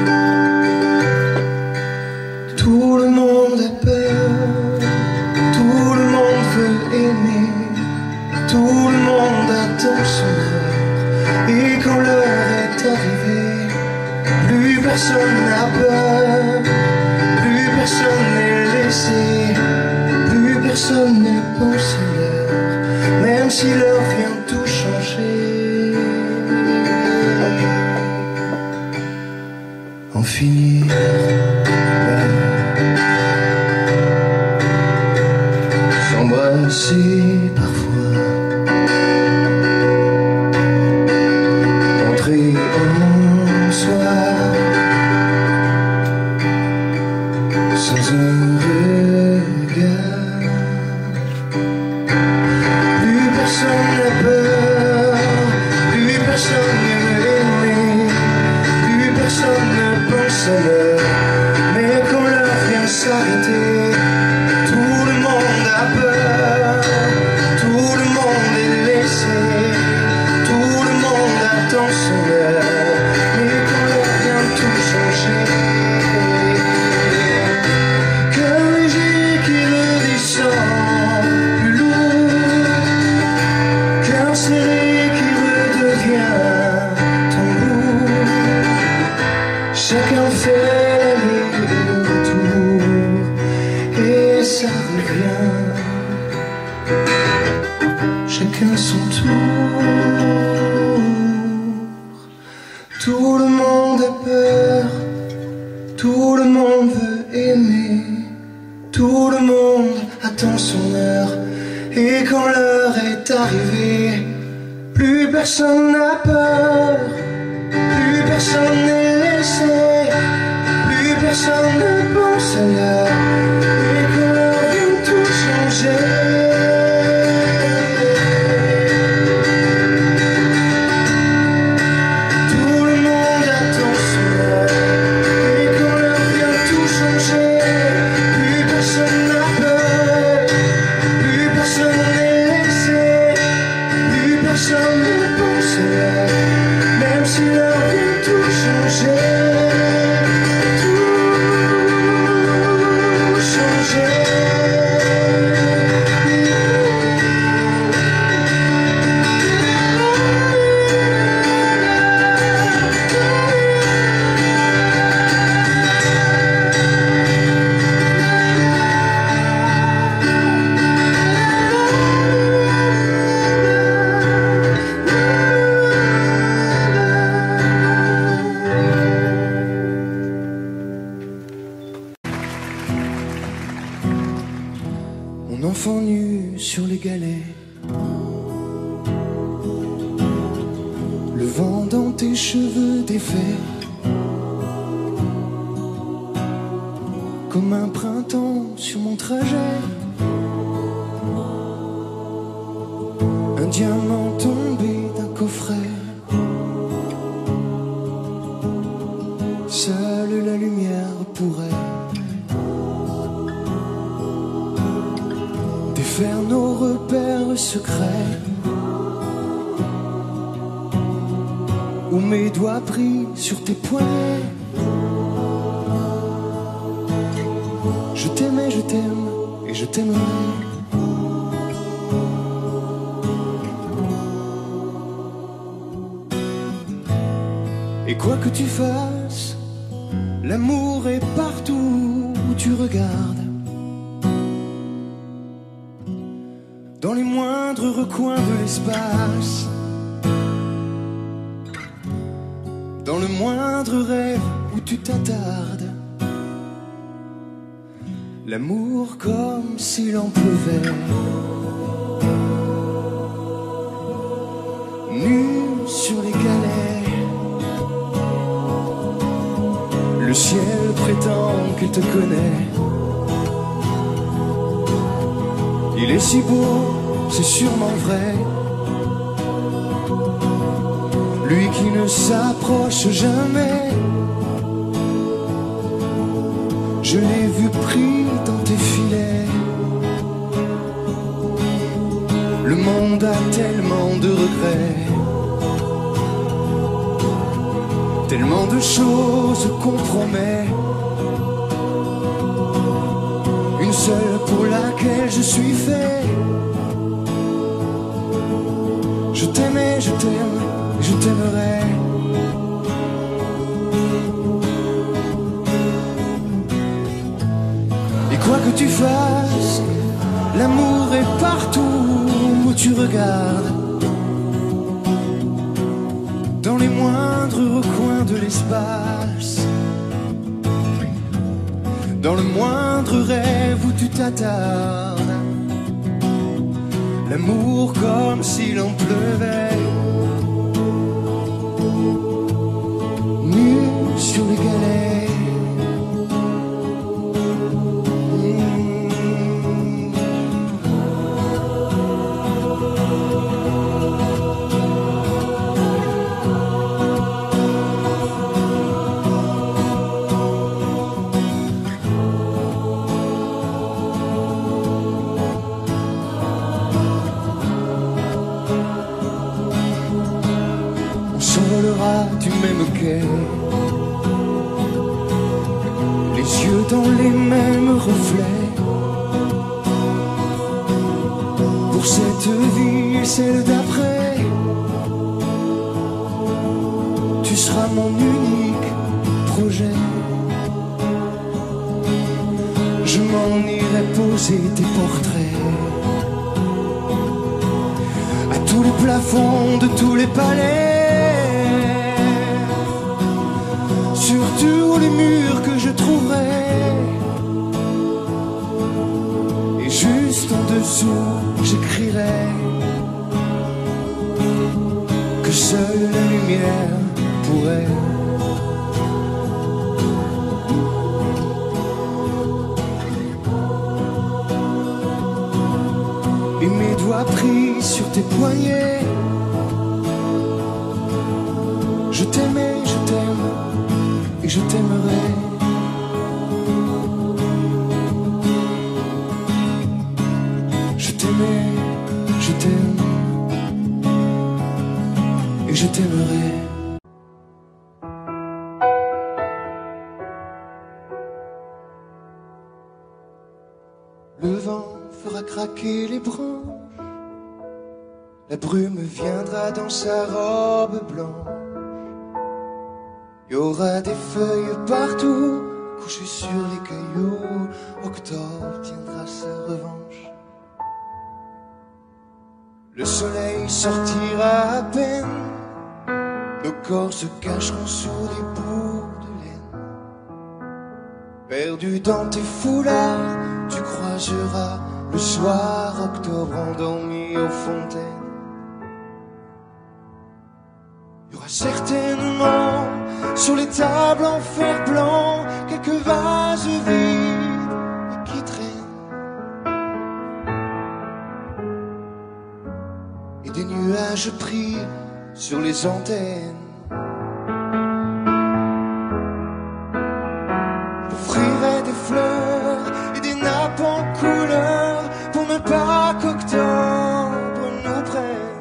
Tout le monde a peur, tout le monde veut aimer, tout le monde attend son heure, et quand l'heure est arrivée, plus personne n'a peur, plus personne n'est laissé, plus personne ne pense à l'heure, même si l'heure vient tout changer. En finir là, s'embrasser parfois, entrer en soi, sans un regard. Plus personne n'a peur, plus personne ne veut aimer, plus personne ne pense à l'heure, mais quand l'heure vient s'arrêter, tout le monde a peur, tout le monde est laissé, tout le monde attend son heure, mais quand l'heure vient tout changer. Cœur léger qui redescend plus lourd, cœur serré qui redevient tambour, chacun fait l'aller et le retour, et ça revient, chacun son tour. Tout le monde a peur, tout le monde veut aimer, tout le monde attend son heure, et quand l'heure est arrivée, plus personne n'a peur, plus personne n'est laissé, plus personne ne pense à l'heure, et quand l'heure vient tout changer. Tout le monde attend son heure, et quand l'heure vient tout changer, plus personne n'a peur, plus personne n'est laissé, plus personne ne pense à l'heure, même si l'heure vient tout changer, tout changer. sur les galets. Le vent dans tes cheveux défaits, comme un printemps sur mon trajet. Un diamant tombé d'un coffret. Seule la lumière pourrait défaire nos repères secrets, où mes doigts pris sur tes poignets. Je t'aimais, je t'aime et je t'aimerai. Et quoi que tu fasses, l'amour est partout où tu regardes. Dans les moindres recoins de l'espace, dans le moindre rêve où tu t'attardes. L'amour comme s'il en pleuvait, nu sur les galets. Le ciel prétend qu'il te connaît. Il est si beau, c'est sûrement vrai. Lui qui ne s'approche jamais. Je l'ai vu pris dans tes filets. Le monde a tellement de regrets, tellement de choses qu'on promet. Une seule pour laquelle je suis fait. Je t'aimais, je t'aime, je t'aimerai. Et quoi que tu fasses, l'amour est partout où tu regardes. Dans les moindres recoins de l'espace, dans le moindre rêve où tu t'attardes. L'amour comme s'il en pleuvait, nu sur les galets. Du même quai, les yeux dans les mêmes reflets. Pour cette vie et celle d'après, tu seras mon unique projet. Je m'en irai poser tes portraits à tous les plafonds de tous les palais. Sur tous les murs que je trouverai. Et juste en dessous j'écrirai que seule la lumière pourrait et mes doigts pris sur tes poignets. Je t'aimais, je t'aime et je t'aimerai. Je t'aimais, je t'aime et je t'aimerai. Le vent fera craquer les branches, la brume viendra dans sa robe blanche. Il y aura des feuilles partout, couchées sur les cailloux. Octobre tiendra sa revanche. Le soleil sortira à peine, nos corps se cacheront sous des bouts de laine. Perdu dans tes foulards, tu croiseras Le soir, octobre endormi aux fontaines. Il y aura certainement sur les tables en fer blanc quelques vases vides qui traînent et des nuages pris sur les antennes. J'offrirai des fleurs et des nappes en couleur pour ne pas qu'octobre nous prenne.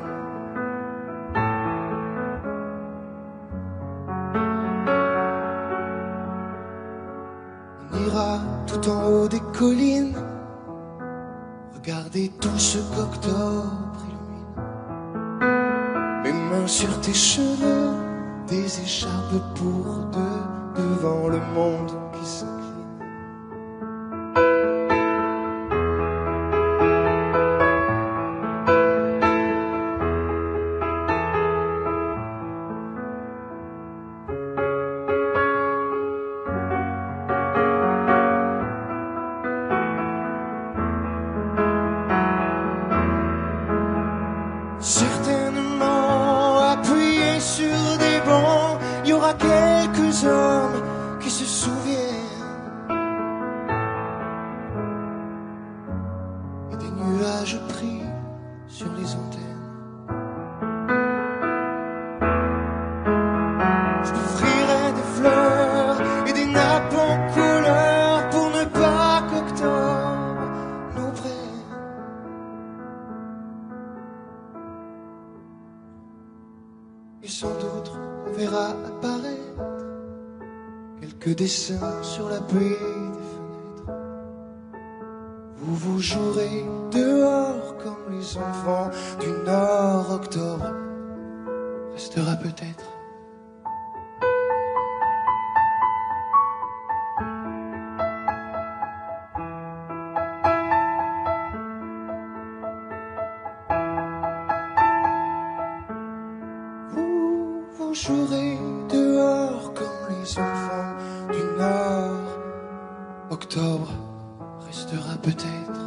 On ira tout en haut des collines, regardez tout ce qu'octobre illumine. Mes mains sur tes cheveux, des écharpes pour deux, devant le monde qui s'incline. Certainement appuyés sur des bancs, il y aura quelques hommes qui se souviennent et des nuages pris sur les antennes. Je t'offrirai des fleurs et des nappes en couleur pour ne pas qu'octobre nous prenne. Et sans doute on verra apparaître quelques dessins sur la pluie des fenêtres. Vous vous jouerez dehors comme les enfants du Nord. Octobre restera peut-être. Vous jouerez dehors comme les enfants du Nord. Octobre restera peut-être.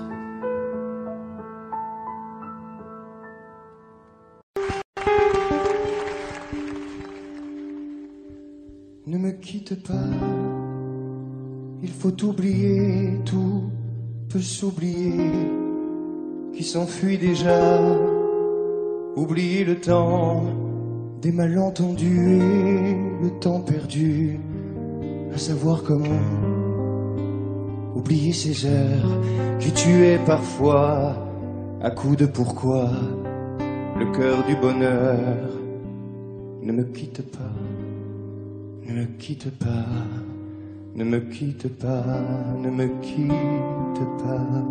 Ne me quitte pas, il faut oublier, tout peut s'oublier, qui s'enfuit déjà. Oublier le temps des malentendus et le temps perdu, à savoir comment oublier ces heures qui tuaient parfois à coups de pourquoi le cœur du bonheur. Ne me quitte pas, ne me quitte pas, ne me quitte pas, ne me quitte pas.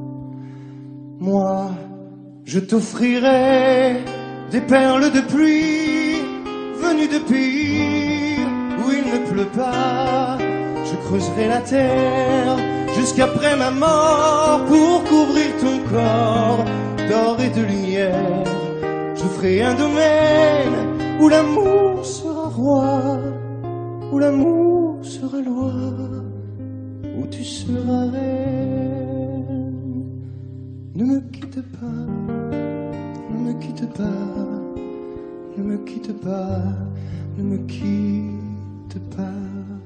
Moi, je t'offrirai des perles de pluie venues de pays où il ne pleut pas. Je creuserai la terre jusqu'après ma mort pour couvrir ton corps d'or et de lumière. Je ferai un domaine où l'amour sera roi, où l'amour sera loi, où tu seras reine. Ne me quitte pas, ne me quitte pas, ne me quitte pas, ne me quitte pas,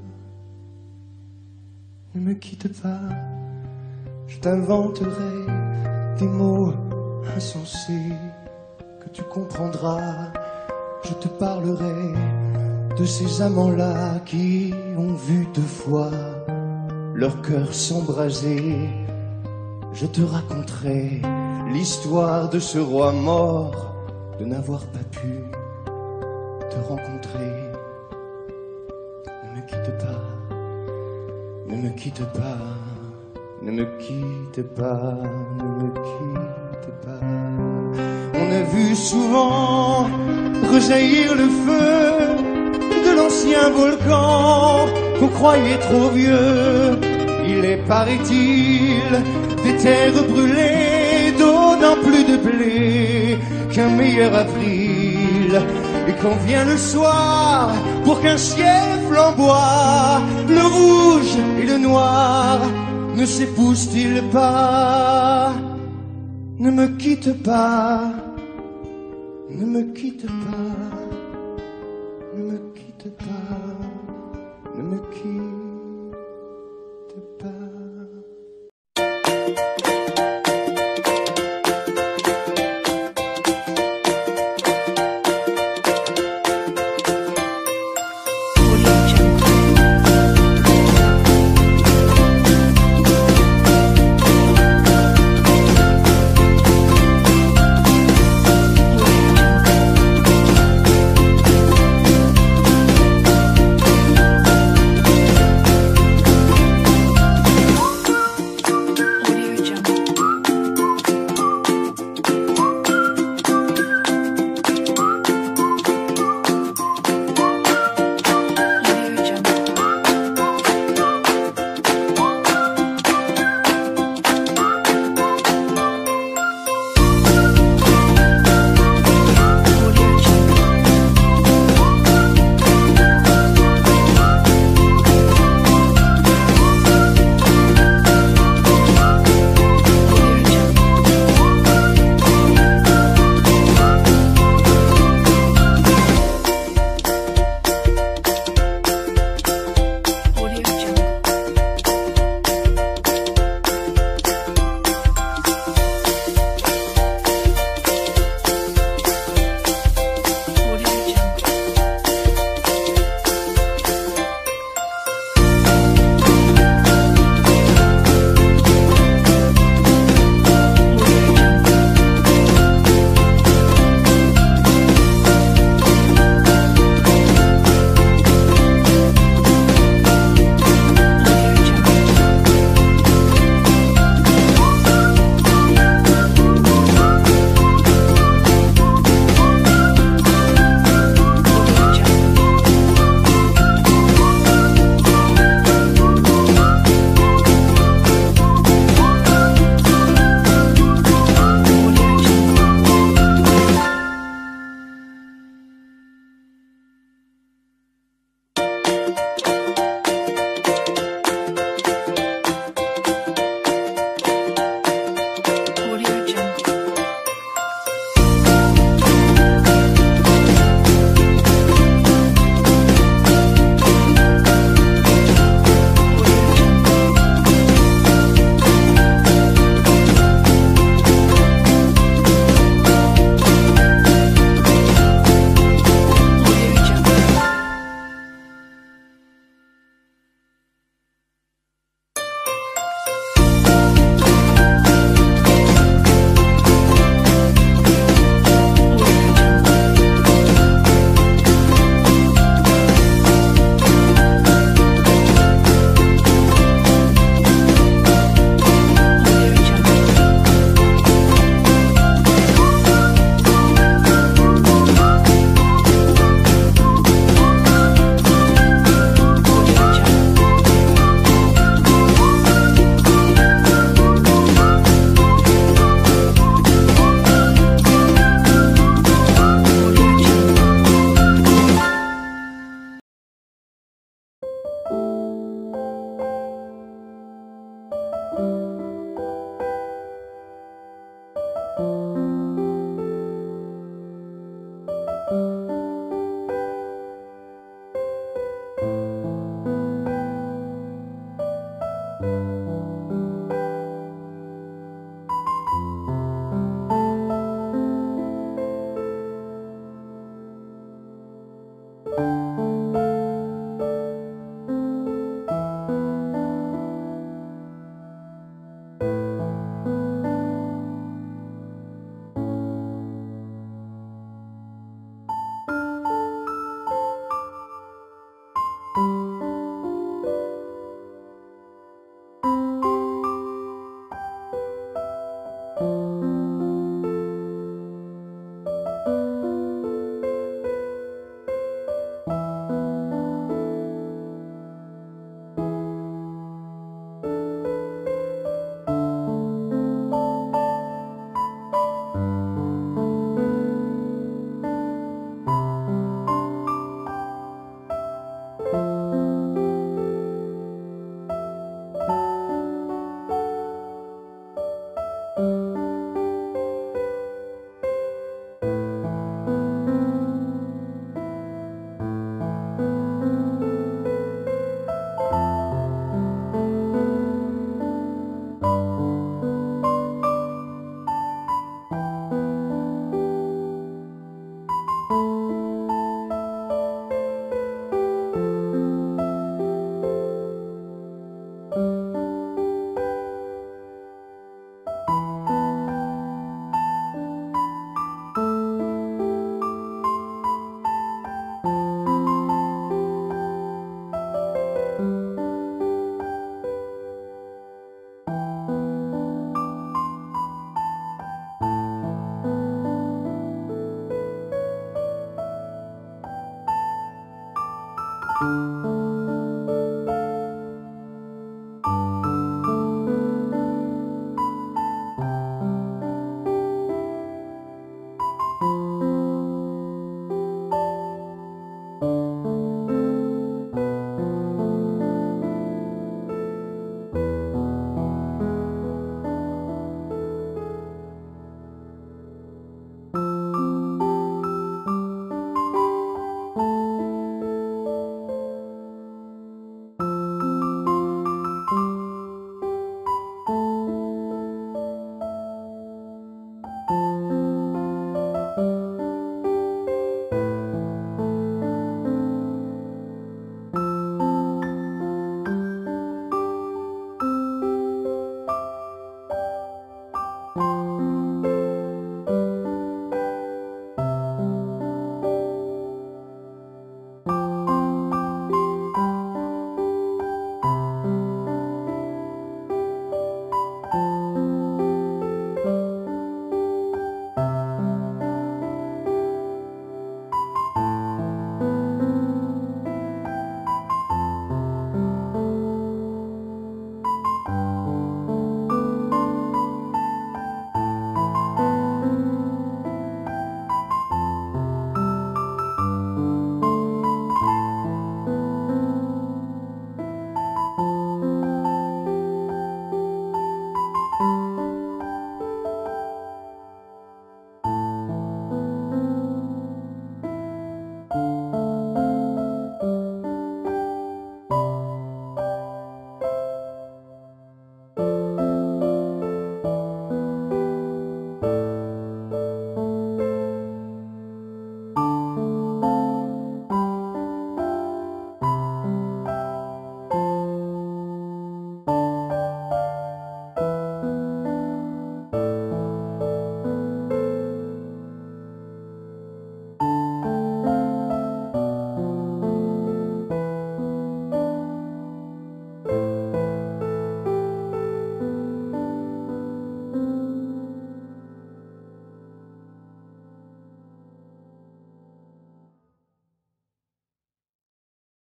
ne me quitte pas. Je t'inventerai des mots insensés que tu comprendras. Je te parlerai de ces amants-là qui ont vu deux fois leur cœur s'embraser. Je te raconterai l'histoire de ce roi mort, de n'avoir pas pu te rencontrer. Ne me quitte pas, ne me quitte pas, ne me quitte pas, ne me quitte pas. On a vu souvent rejaillir le feu de l'ancien volcan qu'on croyait trop vieux. Il est, paraît-il, des terres brûlées, donnant plus de blé qu'un meilleur avril. Et quand vient le soir, pour qu'un ciel flamboie, le rouge et le noir ne s'épouse-t-il pas? Ne me quitte pas, ne me quitte pas, ne me quitte pas, ne me quitte pas.